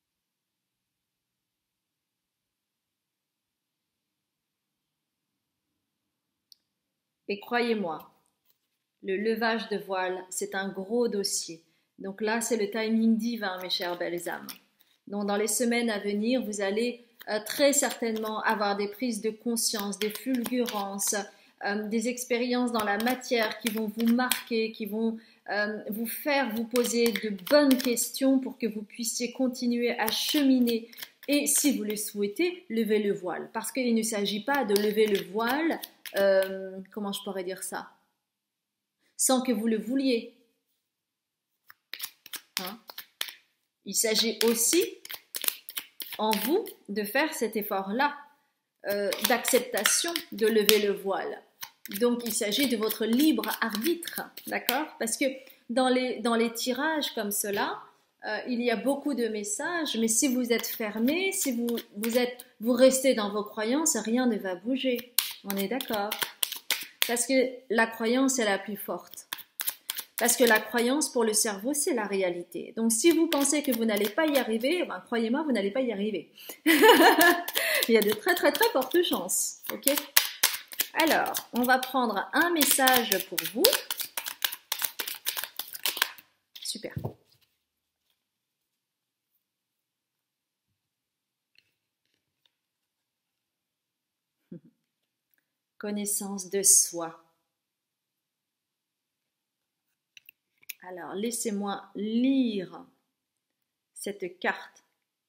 Et croyez-moi, le levage de voile, c'est un gros dossier. Donc là, c'est le timing divin, mes chères belles âmes. Donc dans les semaines à venir, vous allez euh, très certainement avoir des prises de conscience, des fulgurances, euh, des expériences dans la matière qui vont vous marquer, qui vont euh, vous faire vous poser de bonnes questions pour que vous puissiez continuer à cheminer. Et si vous le souhaitez, levez le voile. Parce qu'il ne s'agit pas de lever le voile, euh, comment je pourrais dire ça, sans que vous le vouliez. Hein? Il s'agit aussi en vous de faire cet effort-là, euh, d'acceptation de lever le voile. Donc, il s'agit de votre libre arbitre, d'accord? Parce que dans les, dans les tirages comme cela, euh, il y a beaucoup de messages, mais si vous êtes fermé, si vous, vous, êtes, vous restez dans vos croyances, rien ne va bouger. On est d'accord? Parce que la croyance est la plus forte. Parce que la croyance pour le cerveau, c'est la réalité. Donc, si vous pensez que vous n'allez pas y arriver, ben, croyez-moi, vous n'allez pas y arriver. Il y a de très, très, très fortes chances. Ok? Alors, on va prendre un message pour vous. Super. Connaissance de soi. Alors, laissez-moi lire cette carte.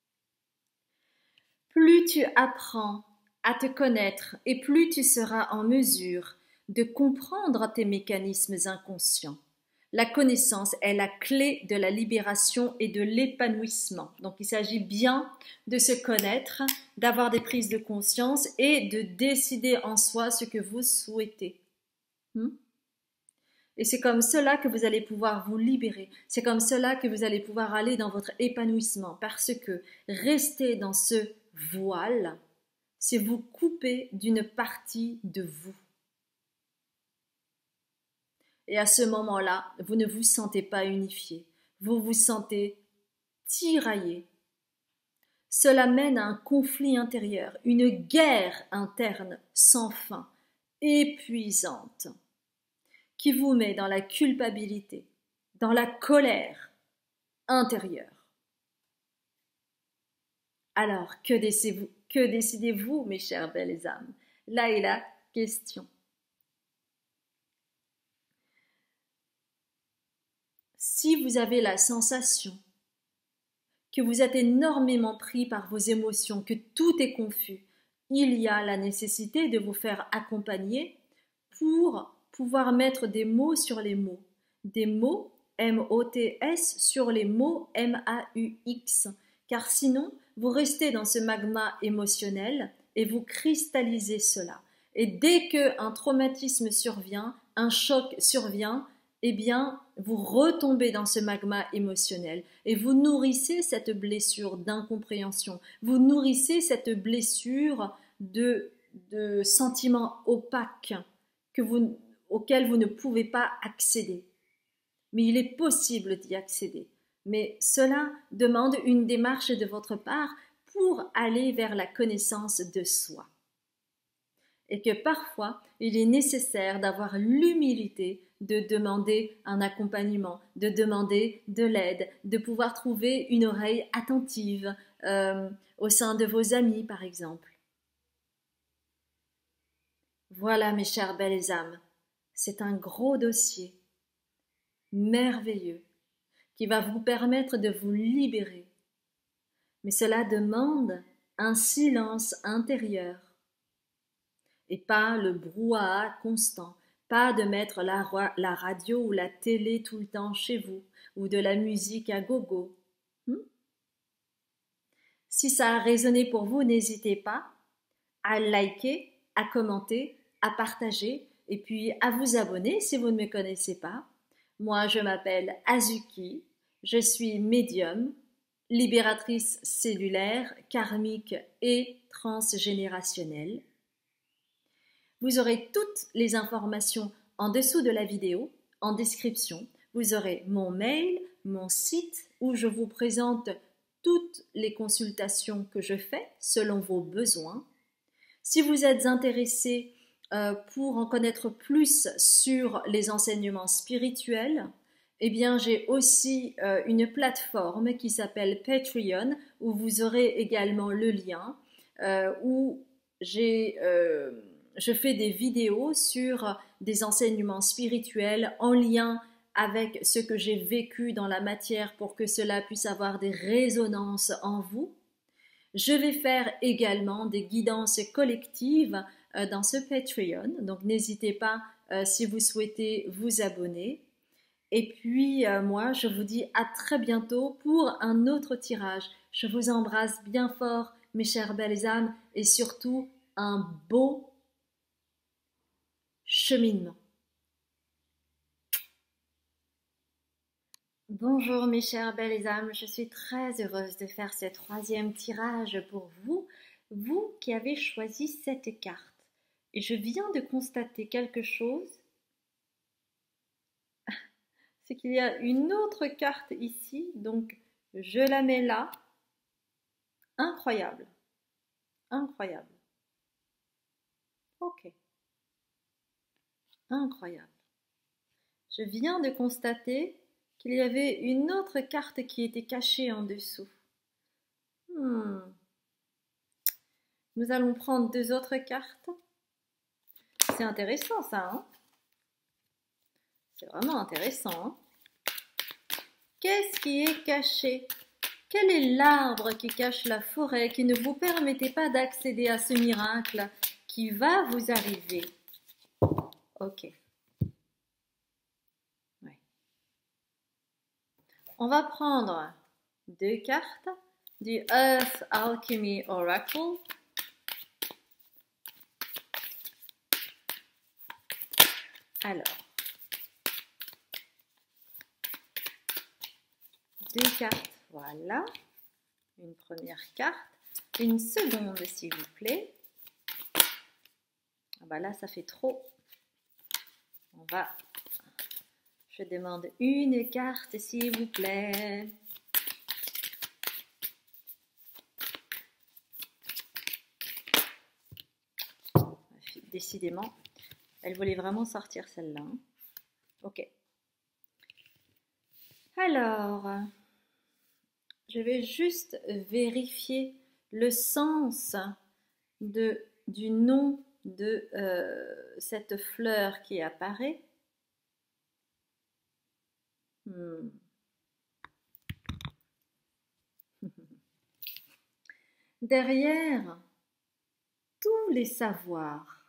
Plus tu apprends à te connaître et plus tu seras en mesure de comprendre tes mécanismes inconscients. La connaissance est la clé de la libération et de l'épanouissement. Donc, il s'agit bien de se connaître, d'avoir des prises de conscience et de décider en soi ce que vous souhaitez. Hmm? Et c'est comme cela que vous allez pouvoir vous libérer. C'est comme cela que vous allez pouvoir aller dans votre épanouissement. Parce que rester dans ce voile, c'est vous couper d'une partie de vous. Et à ce moment-là, vous ne vous sentez pas unifié. Vous vous sentez tiraillé. Cela mène à un conflit intérieur, une guerre interne sans fin, épuisante, qui vous met dans la culpabilité, dans la colère intérieure. Alors, que décidez-vous, que décidez-vous, mes chères belles âmes? Là est la question. Si vous avez la sensation que vous êtes énormément pris par vos émotions, que tout est confus, il y a la nécessité de vous faire accompagner pour pouvoir mettre des mots sur les mots. Des mots M O T S sur les mots M A U X. Car sinon, vous restez dans ce magma émotionnel et vous cristallisez cela. Et dès qu'un traumatisme survient, un choc survient, eh bien, vous retombez dans ce magma émotionnel et vous nourrissez cette blessure d'incompréhension. Vous nourrissez cette blessure de, de sentiments opaques que vous, auxquels vous ne pouvez pas accéder. Mais il est possible d'y accéder. Mais cela demande une démarche de votre part pour aller vers la connaissance de soi. Et que parfois, il est nécessaire d'avoir l'humilité de demander un accompagnement, de demander de l'aide, de pouvoir trouver une oreille attentive euh, au sein de vos amis, par exemple. Voilà, mes chères belles âmes, c'est un gros dossier, merveilleux, qui va vous permettre de vous libérer. Mais cela demande un silence intérieur et pas le brouhaha constant, pas de mettre la, la radio ou la télé tout le temps chez vous ou de la musique à gogo. Hmm? Si ça a résonné pour vous, n'hésitez pas à liker, à commenter, à partager et puis à vous abonner si vous ne me connaissez pas. Moi, je m'appelle Azuki, je suis médium, libératrice cellulaire, karmique et transgénérationnelle. Vous aurez toutes les informations en dessous de la vidéo, en description. Vous aurez mon mail, mon site où je vous présente toutes les consultations que je fais selon vos besoins. Si vous êtes intéressé euh, pour en connaître plus sur les enseignements spirituels, eh bien j'ai aussi euh, une plateforme qui s'appelle Patreon où vous aurez également le lien euh, où j'ai, euh, je fais des vidéos sur des enseignements spirituels en lien avec ce que j'ai vécu dans la matière pour que cela puisse avoir des résonances en vous. Je vais faire également des guidances collectives euh, dans ce Patreon, donc n'hésitez pas euh, si vous souhaitez vous abonner. Et puis euh, moi, je vous dis à très bientôt pour un autre tirage. Je vous embrasse bien fort, mes chères belles âmes, et surtout un beau cheminement. Bonjour mes chères belles âmes, je suis très heureuse de faire ce troisième tirage pour vous, vous qui avez choisi cette carte. Et je viens de constater quelque chose, c'est qu'il y a une autre carte ici, donc je la mets là. Incroyable, incroyable. Ok, incroyable. Je viens de constater qu'il y avait une autre carte qui était cachée en dessous. Hmm. Nous allons prendre deux autres cartes. C'est intéressant ça, hein? C'est vraiment intéressant, hein? Qu'est-ce qui est caché? Quel est l'arbre qui cache la forêt, qui ne vous permettait pas d'accéder à ce miracle qui va vous arriver? Ok. Ouais. On va prendre deux cartes du Earth Alchemy Oracle. Alors, deux cartes, voilà. Une première carte, une seconde s'il vous plaît. Ah bah là, ça fait trop. On va, je demande une carte s'il vous plaît. Décidément, elle voulait vraiment sortir celle-là. Hein. Ok. Alors, je vais juste vérifier le sens de, du nom de euh, cette fleur qui apparaît. Hmm. Derrière tous les savoirs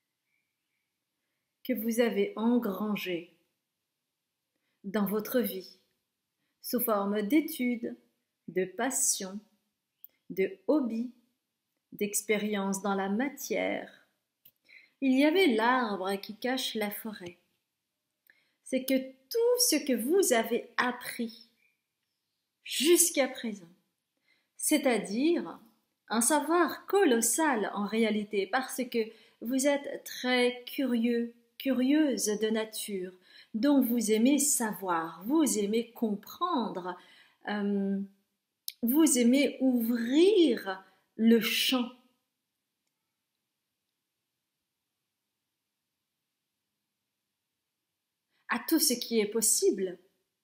que vous avez engrangés dans votre vie, sous forme d'études, de passions, de hobbies, d'expériences dans la matière, il y avait l'arbre qui cache la forêt. C'est que tout ce que vous avez appris jusqu'à présent, c'est-à-dire un savoir colossal en réalité, parce que vous êtes très curieux, curieuse de nature, donc vous aimez savoir, vous aimez comprendre, euh, vous aimez ouvrir le champ. À tout ce qui est possible.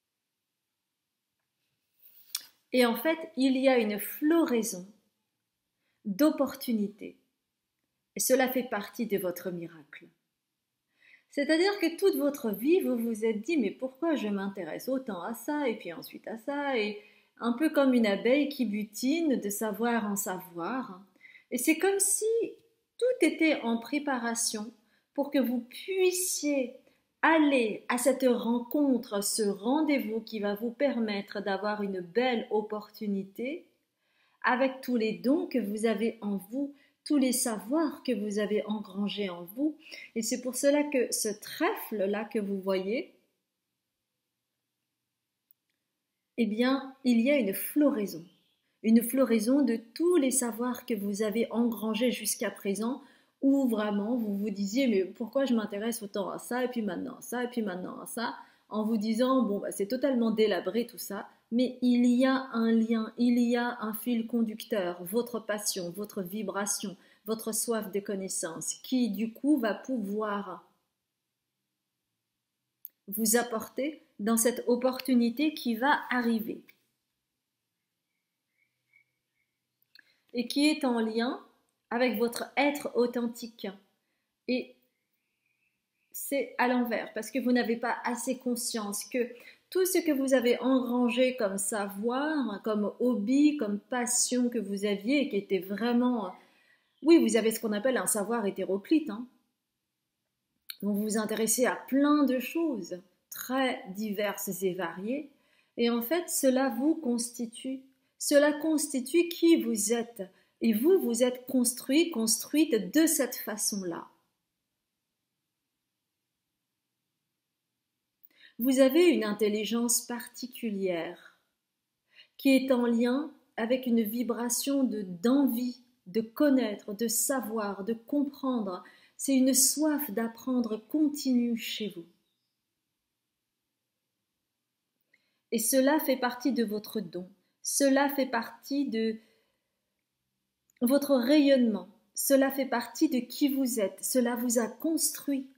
Et en fait, il y a une floraison d'opportunités. Et cela fait partie de votre miracle. C'est-à-dire que toute votre vie, vous vous êtes dit, mais pourquoi je m'intéresse autant à ça, et puis ensuite à ça, et un peu comme une abeille qui butine de savoir en savoir. Et c'est comme si tout était en préparation pour que vous puissiez aller à cette rencontre, ce rendez-vous qui va vous permettre d'avoir une belle opportunité avec tous les dons que vous avez en vous, tous les savoirs que vous avez engrangés en vous. Et c'est pour cela que ce trèfle-là que vous voyez, eh bien, il y a une floraison. Une floraison de tous les savoirs que vous avez engrangés jusqu'à présent, où vraiment vous vous disiez, mais pourquoi je m'intéresse autant à ça, et puis maintenant à ça, et puis maintenant à ça, en vous disant, bon, bah, c'est totalement délabré tout ça, mais il y a un lien, il y a un fil conducteur, votre passion, votre vibration, votre soif de connaissance, qui du coup va pouvoir vous apporter dans cette opportunité qui va arriver et qui est en lien avec votre être authentique. Et c'est à l'envers, parce que vous n'avez pas assez conscience que tout ce que vous avez engrangé comme savoir, comme hobby, comme passion que vous aviez, et qui était vraiment... Oui, vous avez ce qu'on appelle un savoir hétéroclite. Hein. Vous vous intéressez à plein de choses très diverses et variées. Et en fait, cela vous constitue. Cela constitue qui vous êtes. Et vous, vous êtes construit, construite de cette façon-là. Vous avez une intelligence particulière qui est en lien avec une vibration de, d'envie, de connaître, de savoir, de comprendre. C'est une soif d'apprendre continue chez vous. Et cela fait partie de votre don. Cela fait partie de votre rayonnement. Cela fait partie de qui vous êtes. Cela vous a construit.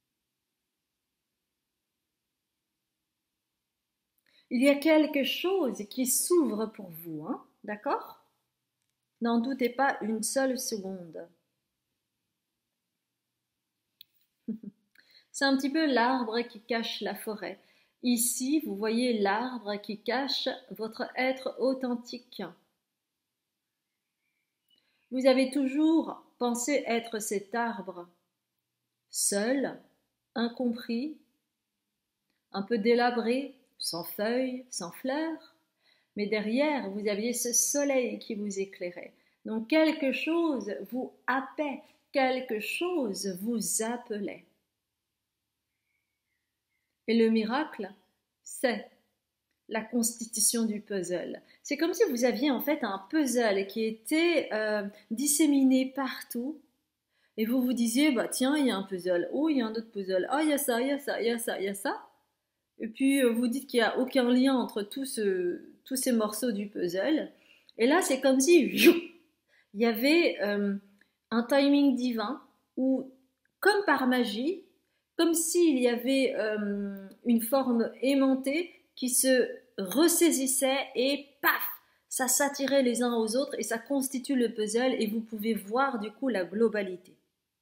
Il y a quelque chose qui s'ouvre pour vous, hein, d'accord? N'en doutez pas une seule seconde. C'est un petit peu l'arbre qui cache la forêt. Ici, vous voyez l'arbre qui cache votre être authentique. Vous avez toujours pensé être cet arbre, seul, incompris, un peu délabré, sans feuilles, sans fleurs, mais derrière, vous aviez ce soleil qui vous éclairait. Donc quelque chose vous happait, quelque chose vous appelait. Et le miracle, c'est la constitution du puzzle. C'est comme si vous aviez en fait un puzzle qui était euh, disséminé partout et vous vous disiez, bah tiens, il y a un puzzle, oh, il y a un autre puzzle, ah, il y a ça, il y a ça, il y a ça, il y a ça. Et puis vous dites qu'il n'y a aucun lien entre tout ce, tous ces morceaux du puzzle. Et là, c'est comme si il y avait euh, un timing divin où, comme par magie, comme s'il y avait euh, une forme aimantée qui se ressaisissait et paf, ça s'attirait les uns aux autres et ça constitue le puzzle et vous pouvez voir du coup la globalité.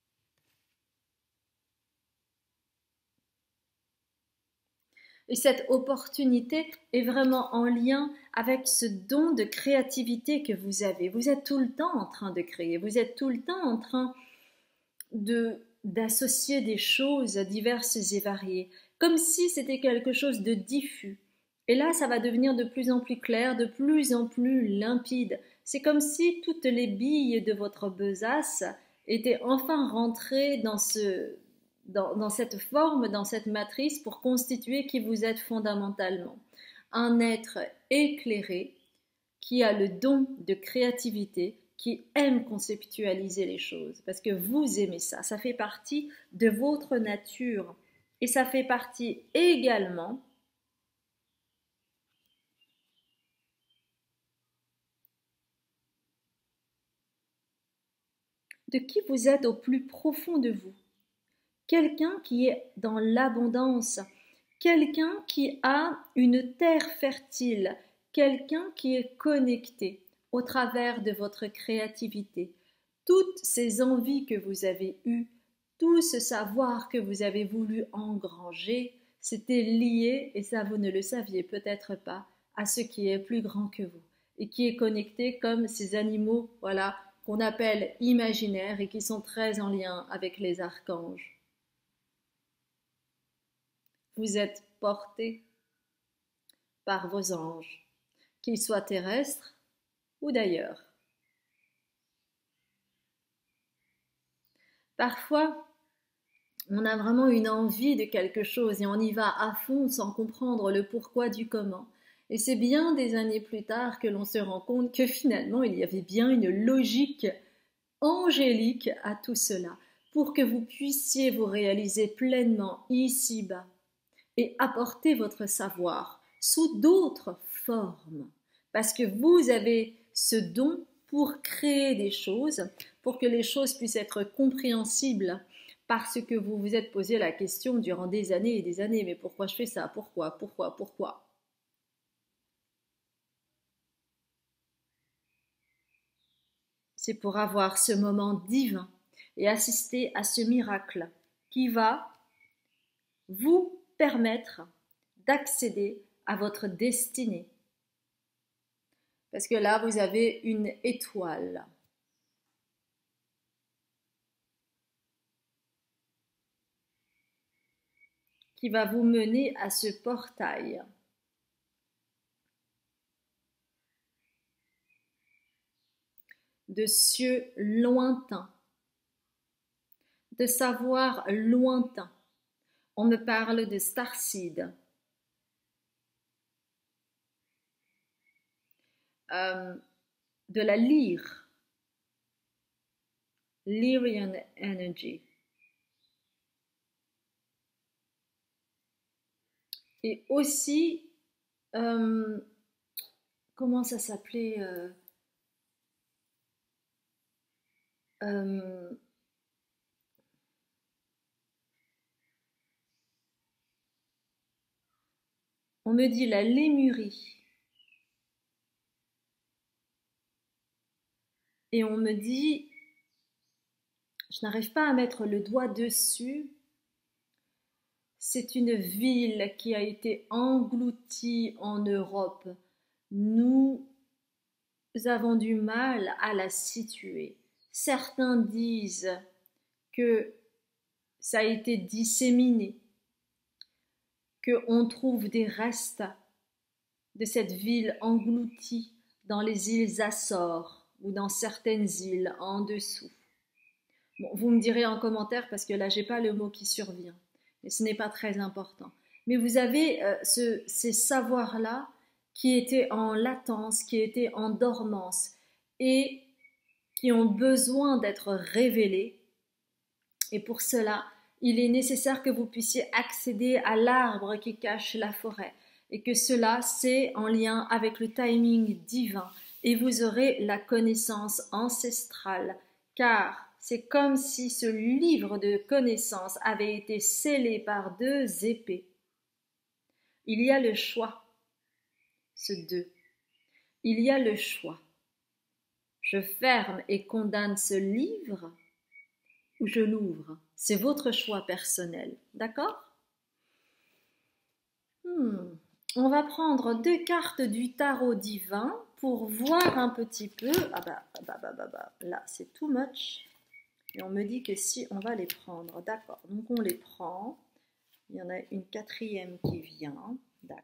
Et cette opportunité est vraiment en lien avec ce don de créativité que vous avez. Vous êtes tout le temps en train de créer, vous êtes tout le temps en train de, d'associer des choses diverses et variées, comme si c'était quelque chose de diffus. Et là, ça va devenir de plus en plus clair, de plus en plus limpide. C'est comme si toutes les billes de votre besace étaient enfin rentrées dans ce... Dans, dans cette forme, dans cette matrice pour constituer qui vous êtes fondamentalement. Un être éclairé qui a le don de créativité, qui aime conceptualiser les choses, parce que vous aimez ça, ça fait partie de votre nature et ça fait partie également de qui vous êtes au plus profond de vous. Quelqu'un qui est dans l'abondance, quelqu'un qui a une terre fertile, quelqu'un qui est connecté au travers de votre créativité. Toutes ces envies que vous avez eues, tout ce savoir que vous avez voulu engranger, c'était lié, et ça vous ne le saviez peut-être pas, à ce qui est plus grand que vous et qui est connecté comme ces animaux, voilà, qu'on appelle imaginaires et qui sont très en lien avec les archanges. Vous êtes porté par vos anges, qu'ils soient terrestres ou d'ailleurs. Parfois, on a vraiment une envie de quelque chose et on y va à fond sans comprendre le pourquoi du comment. Et c'est bien des années plus tard que l'on se rend compte que finalement, il y avait bien une logique angélique à tout cela, pour que vous puissiez vous réaliser pleinement ici-bas et apporter votre savoir sous d'autres formes. Parce que vous avez ce don pour créer des choses, pour que les choses puissent être compréhensibles, parce que vous vous êtes posé la question durant des années et des années, mais pourquoi je fais ça? Pourquoi? Pourquoi? Pourquoi? C'est pour avoir ce moment divin et assister à ce miracle qui va vous permettre d'accéder à votre destinée. Parce que là, vous avez une étoile. Qui va vous mener à ce portail. De cieux lointains, de savoir lointain. On me parle de starseed, euh, de la lyre, Lyrian Energy. Et aussi, euh, comment ça s'appelait euh, euh, on me dit la lémurie. Et on me dit, je n'arrive pas à mettre le doigt dessus, c'est une ville qui a été engloutie en Europe. Nous avons du mal à la situer. Certains disent que ça a été disséminé, qu'on trouve des restes de cette ville engloutie dans les îles Açores ou dans certaines îles en dessous. Bon, vous me direz en commentaire parce que là, j'ai pas le mot qui survient, mais ce n'est pas très important. Mais vous avez euh, ce, ces savoirs-là qui étaient en latence, qui étaient en dormance et qui ont besoin d'être révélés. Et pour cela, il est nécessaire que vous puissiez accéder à l'arbre qui cache la forêt et que cela, c'est en lien avec le timing divin et vous aurez la connaissance ancestrale car c'est comme si ce livre de connaissances avait été scellé par deux épées. Il y a le choix, ce deux. Il y a le choix. Je ferme et condamne ce livre ou je l'ouvre. C'est votre choix personnel, d'accord? hmm. On va prendre deux cartes du tarot divin pour voir un petit peu. Ah bah, bah, bah, bah, bah. Là, c'est too much. Et on me dit que si on va les prendre, d'accord. Donc on les prend. Il y en a une quatrième qui vient, d'accord.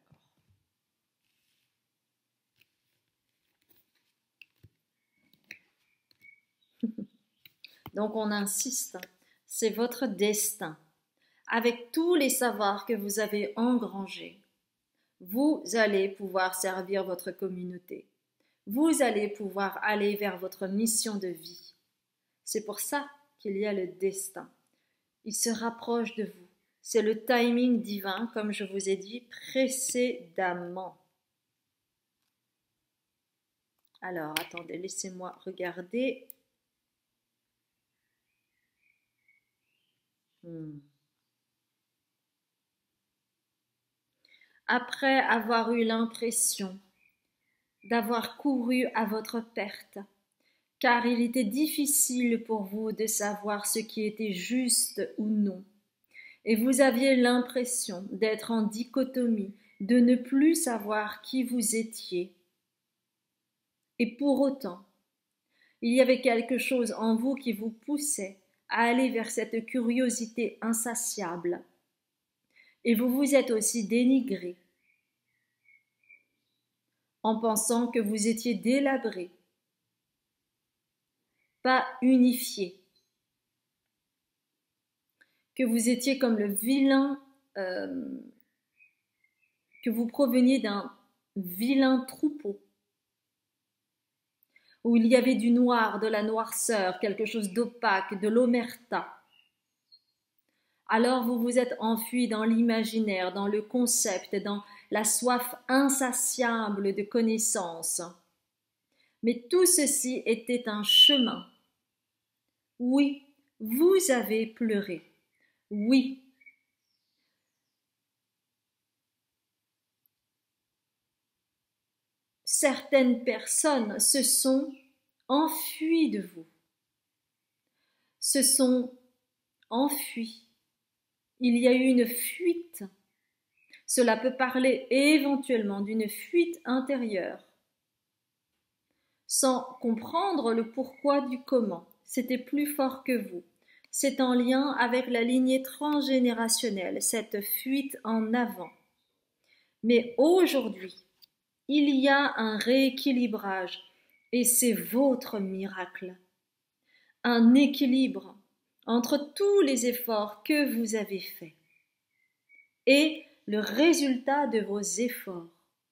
Donc on insiste, c'est votre destin. Avec tous les savoirs que vous avez engrangés, vous allez pouvoir servir votre communauté. Vous allez pouvoir aller vers votre mission de vie. C'est pour ça qu'il y a le destin. Il se rapproche de vous. C'est le timing divin, comme je vous ai dit précédemment. Alors, attendez, laissez-moi regarder. Hmm. Après avoir eu l'impression d'avoir couru à votre perte, car il était difficile pour vous de savoir ce qui était juste ou non, et vous aviez l'impression d'être en dichotomie, de ne plus savoir qui vous étiez. Et pour autant, il y avait quelque chose en vous qui vous poussait à aller vers cette curiosité insatiable. Et vous vous êtes aussi dénigré en pensant que vous étiez délabré, pas unifié, que vous étiez comme le vilain, euh, que vous proveniez d'un vilain troupeau, où il y avait du noir, de la noirceur, quelque chose d'opaque, de l'omerta. Alors vous vous êtes enfui dans l'imaginaire, dans le concept, dans la soif insatiable de connaissance. Mais tout ceci était un chemin. Oui, vous avez pleuré. Oui. Certaines personnes se sont enfuies de vous, se sont enfuies. Il y a eu une fuite. Cela peut parler éventuellement d'une fuite intérieure, sans comprendre le pourquoi du comment. C'était plus fort que vous. C'est en lien avec la lignée transgénérationnelle, cette fuite en avant. Mais aujourd'hui, il y a un rééquilibrage et c'est votre miracle. Un équilibre entre tous les efforts que vous avez faits et le résultat de vos efforts.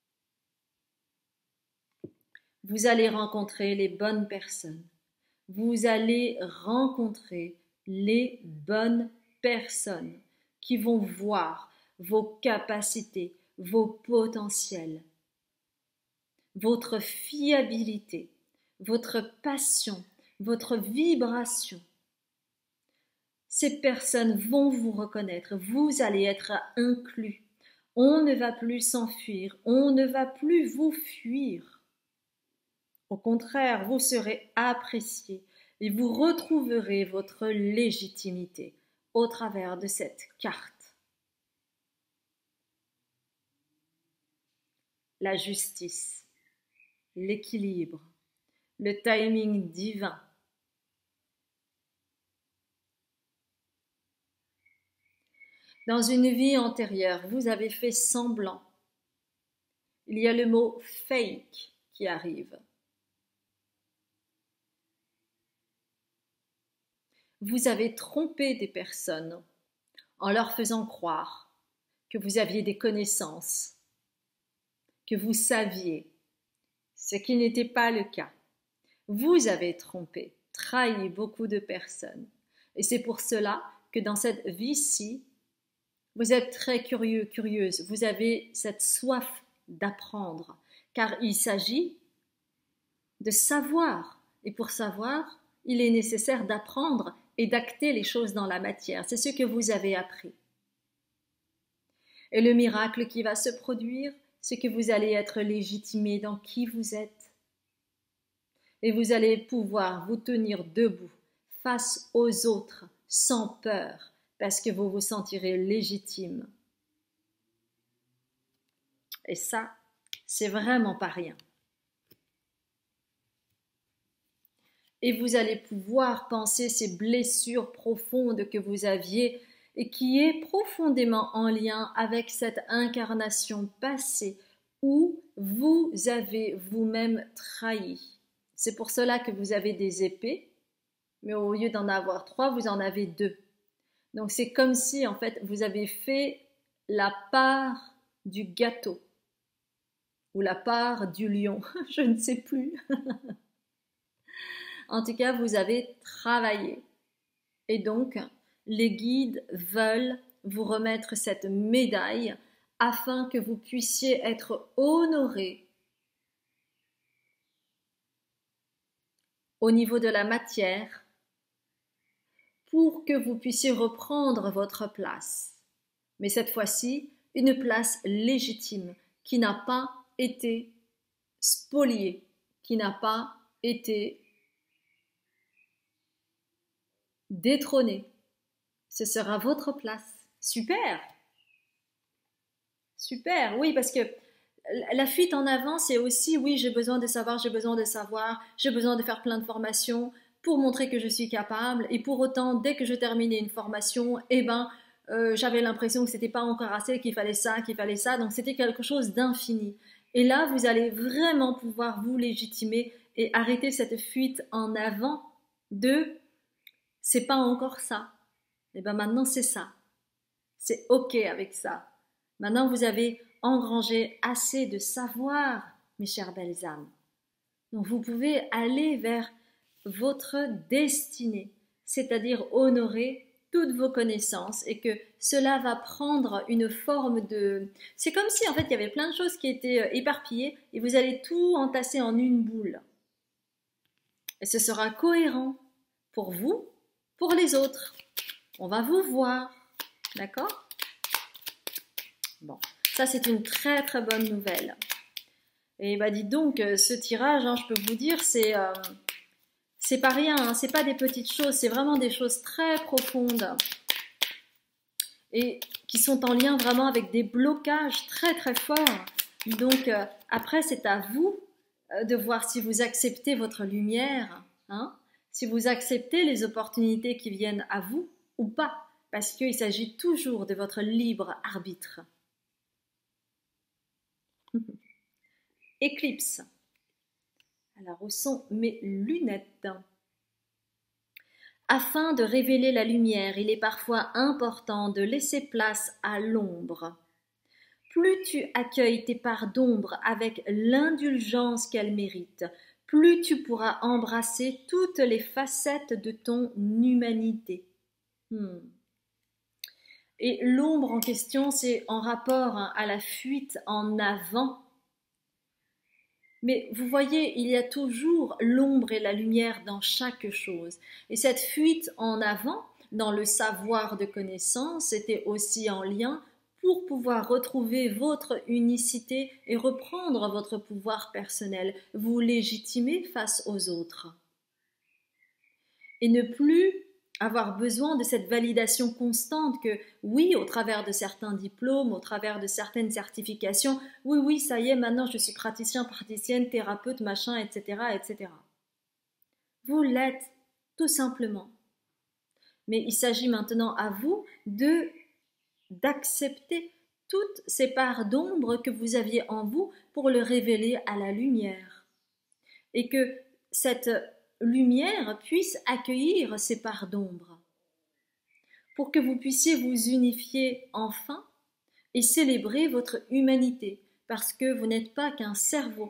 Vous allez rencontrer les bonnes personnes. Vous allez rencontrer les bonnes personnes qui vont voir vos capacités, vos potentiels, votre fiabilité, votre passion, votre vibration. Ces personnes vont vous reconnaître, vous allez être inclus. On ne va plus s'enfuir, on ne va plus vous fuir. Au contraire, vous serez apprécié et vous retrouverez votre légitimité au travers de cette carte. La justice, l'équilibre, le timing divin. Dans une vie antérieure, vous avez fait semblant. Il y a le mot fake qui arrive. Vous avez trompé des personnes en leur faisant croire que vous aviez des connaissances, que vous saviez, ce qui n'était pas le cas. Vous avez trompé, trahi beaucoup de personnes. Et c'est pour cela que dans cette vie-ci, vous êtes très curieux, curieuse. Vous avez cette soif d'apprendre, car il s'agit de savoir. Et pour savoir, il est nécessaire d'apprendre et d'acter les choses dans la matière. C'est ce que vous avez appris. Et le miracle qui va se produire, c'est que vous allez être légitimé dans qui vous êtes. Et vous allez pouvoir vous tenir debout face aux autres sans peur, parce que vous vous sentirez légitime. Et ça, c'est vraiment pas rien. Et vous allez pouvoir penser ces blessures profondes que vous aviez et qui est profondément en lien avec cette incarnation passée où vous avez vous-même trahi. C'est pour cela que vous avez des épées, mais au lieu d'en avoir trois, vous en avez deux. Donc c'est comme si en fait vous avez fait la part du gâteau ou la part du lion, je ne sais plus. En tout cas, vous avez travaillé. Et donc, les guides veulent vous remettre cette médaille afin que vous puissiez être honoré au niveau de la matière pour que vous puissiez reprendre votre place. Mais cette fois-ci, une place légitime qui n'a pas été spoliée, qui n'a pas été détrônée. Ce sera votre place. Super! Super, oui, parce que la fuite en avant, c'est aussi, oui, j'ai besoin de savoir, j'ai besoin de savoir, j'ai besoin de faire plein de formations pour montrer que je suis capable. Et pour autant, dès que je terminais une formation, eh ben, euh, j'avais l'impression que c'était pas encore assez, qu'il fallait ça, qu'il fallait ça. Donc, c'était quelque chose d'infini. Et là, vous allez vraiment pouvoir vous légitimer et arrêter cette fuite en avant de « c'est pas encore ça ». Et ben maintenant, c'est ça. C'est OK avec ça. Maintenant, vous avez engrangé assez de savoir, mes chères belles âmes. Donc vous pouvez aller vers votre destinée, c'est-à-dire honorer toutes vos connaissances et que cela va prendre une forme de... C'est comme si en fait il y avait plein de choses qui étaient éparpillées et vous allez tout entasser en une boule. Et ce sera cohérent pour vous, pour les autres. On va vous voir, d'accord? Bon, ça c'est une très très bonne nouvelle. Et bah dites donc, ce tirage, hein, je peux vous dire, c'est euh, c'est pas rien, hein, c'est pas des petites choses, c'est vraiment des choses très profondes et qui sont en lien vraiment avec des blocages très très forts. Donc euh, après, c'est à vous euh, de voir si vous acceptez votre lumière, hein, si vous acceptez les opportunités qui viennent à vous ou pas, parce qu'il s'agit toujours de votre libre arbitre. Éclipse. Alors, où sont mes lunettes? Afin de révéler la lumière, il est parfois important de laisser place à l'ombre. Plus tu accueilles tes parts d'ombre avec l'indulgence qu'elles méritent, plus tu pourras embrasser toutes les facettes de ton humanité. Hmm. Et l'ombre en question, c'est en rapport hein, à la fuite en avant. Mais vous voyez, il y a toujours l'ombre et la lumière dans chaque chose. Et cette fuite en avant, dans le savoir de connaissance, était aussi en lien pour pouvoir retrouver votre unicité et reprendre votre pouvoir personnel, vous légitimer face aux autres. Et ne plus avoir besoin de cette validation constante que, oui, au travers de certains diplômes, au travers de certaines certifications, oui, oui, ça y est, maintenant je suis praticien, praticienne, thérapeute, machin, et cetera, et cetera. Vous l'êtes, tout simplement. Mais il s'agit maintenant à vous de d'accepter toutes ces parts d'ombre que vous aviez en vous pour le révéler à la lumière. Et que cette lumière puisse accueillir ces parts d'ombre pour que vous puissiez vous unifier enfin et célébrer votre humanité parce que vous n'êtes pas qu'un cerveau.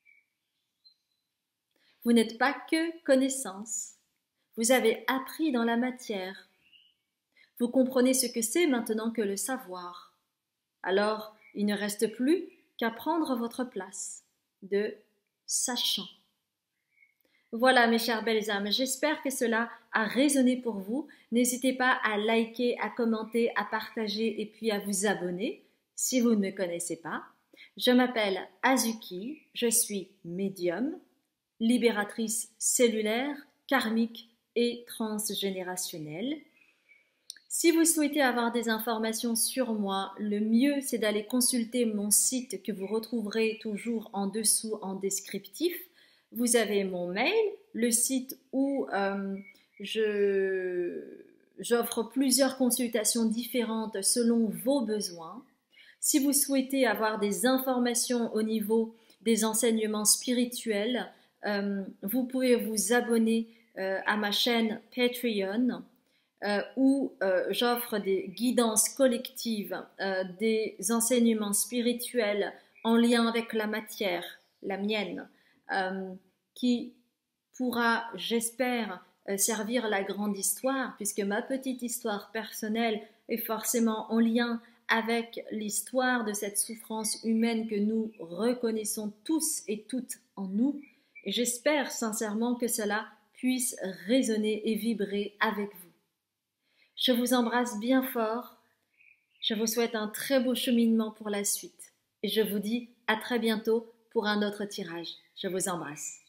Vous n'êtes pas que connaissance. Vous avez appris dans la matière. Vous comprenez ce que c'est maintenant que le savoir. Alors, il ne reste plus qu'à prendre votre place de sachant. Voilà mes chères belles âmes, j'espère que cela a résonné pour vous. N'hésitez pas à liker, à commenter, à partager et puis à vous abonner si vous ne me connaissez pas. Je m'appelle Azuki, je suis médium, libératrice cellulaire, karmique et transgénérationnelle. Si vous souhaitez avoir des informations sur moi, le mieux c'est d'aller consulter mon site que vous retrouverez toujours en dessous en descriptif. Vous avez mon mail, le site où euh, je, j'offre plusieurs consultations différentes selon vos besoins. Si vous souhaitez avoir des informations au niveau des enseignements spirituels, euh, vous pouvez vous abonner euh, à ma chaîne Patreon euh, où euh, j'offre des guidances collectives, euh, des enseignements spirituels en lien avec la matière, la mienne. Euh, qui pourra, j'espère, euh, servir la grande histoire, puisque ma petite histoire personnelle est forcément en lien avec l'histoire de cette souffrance humaine que nous reconnaissons tous et toutes en nous. Et j'espère sincèrement que cela puisse résonner et vibrer avec vous. Je vous embrasse bien fort. Je vous souhaite un très beau cheminement pour la suite. Et je vous dis à très bientôt pour un autre tirage. Je vous embrasse.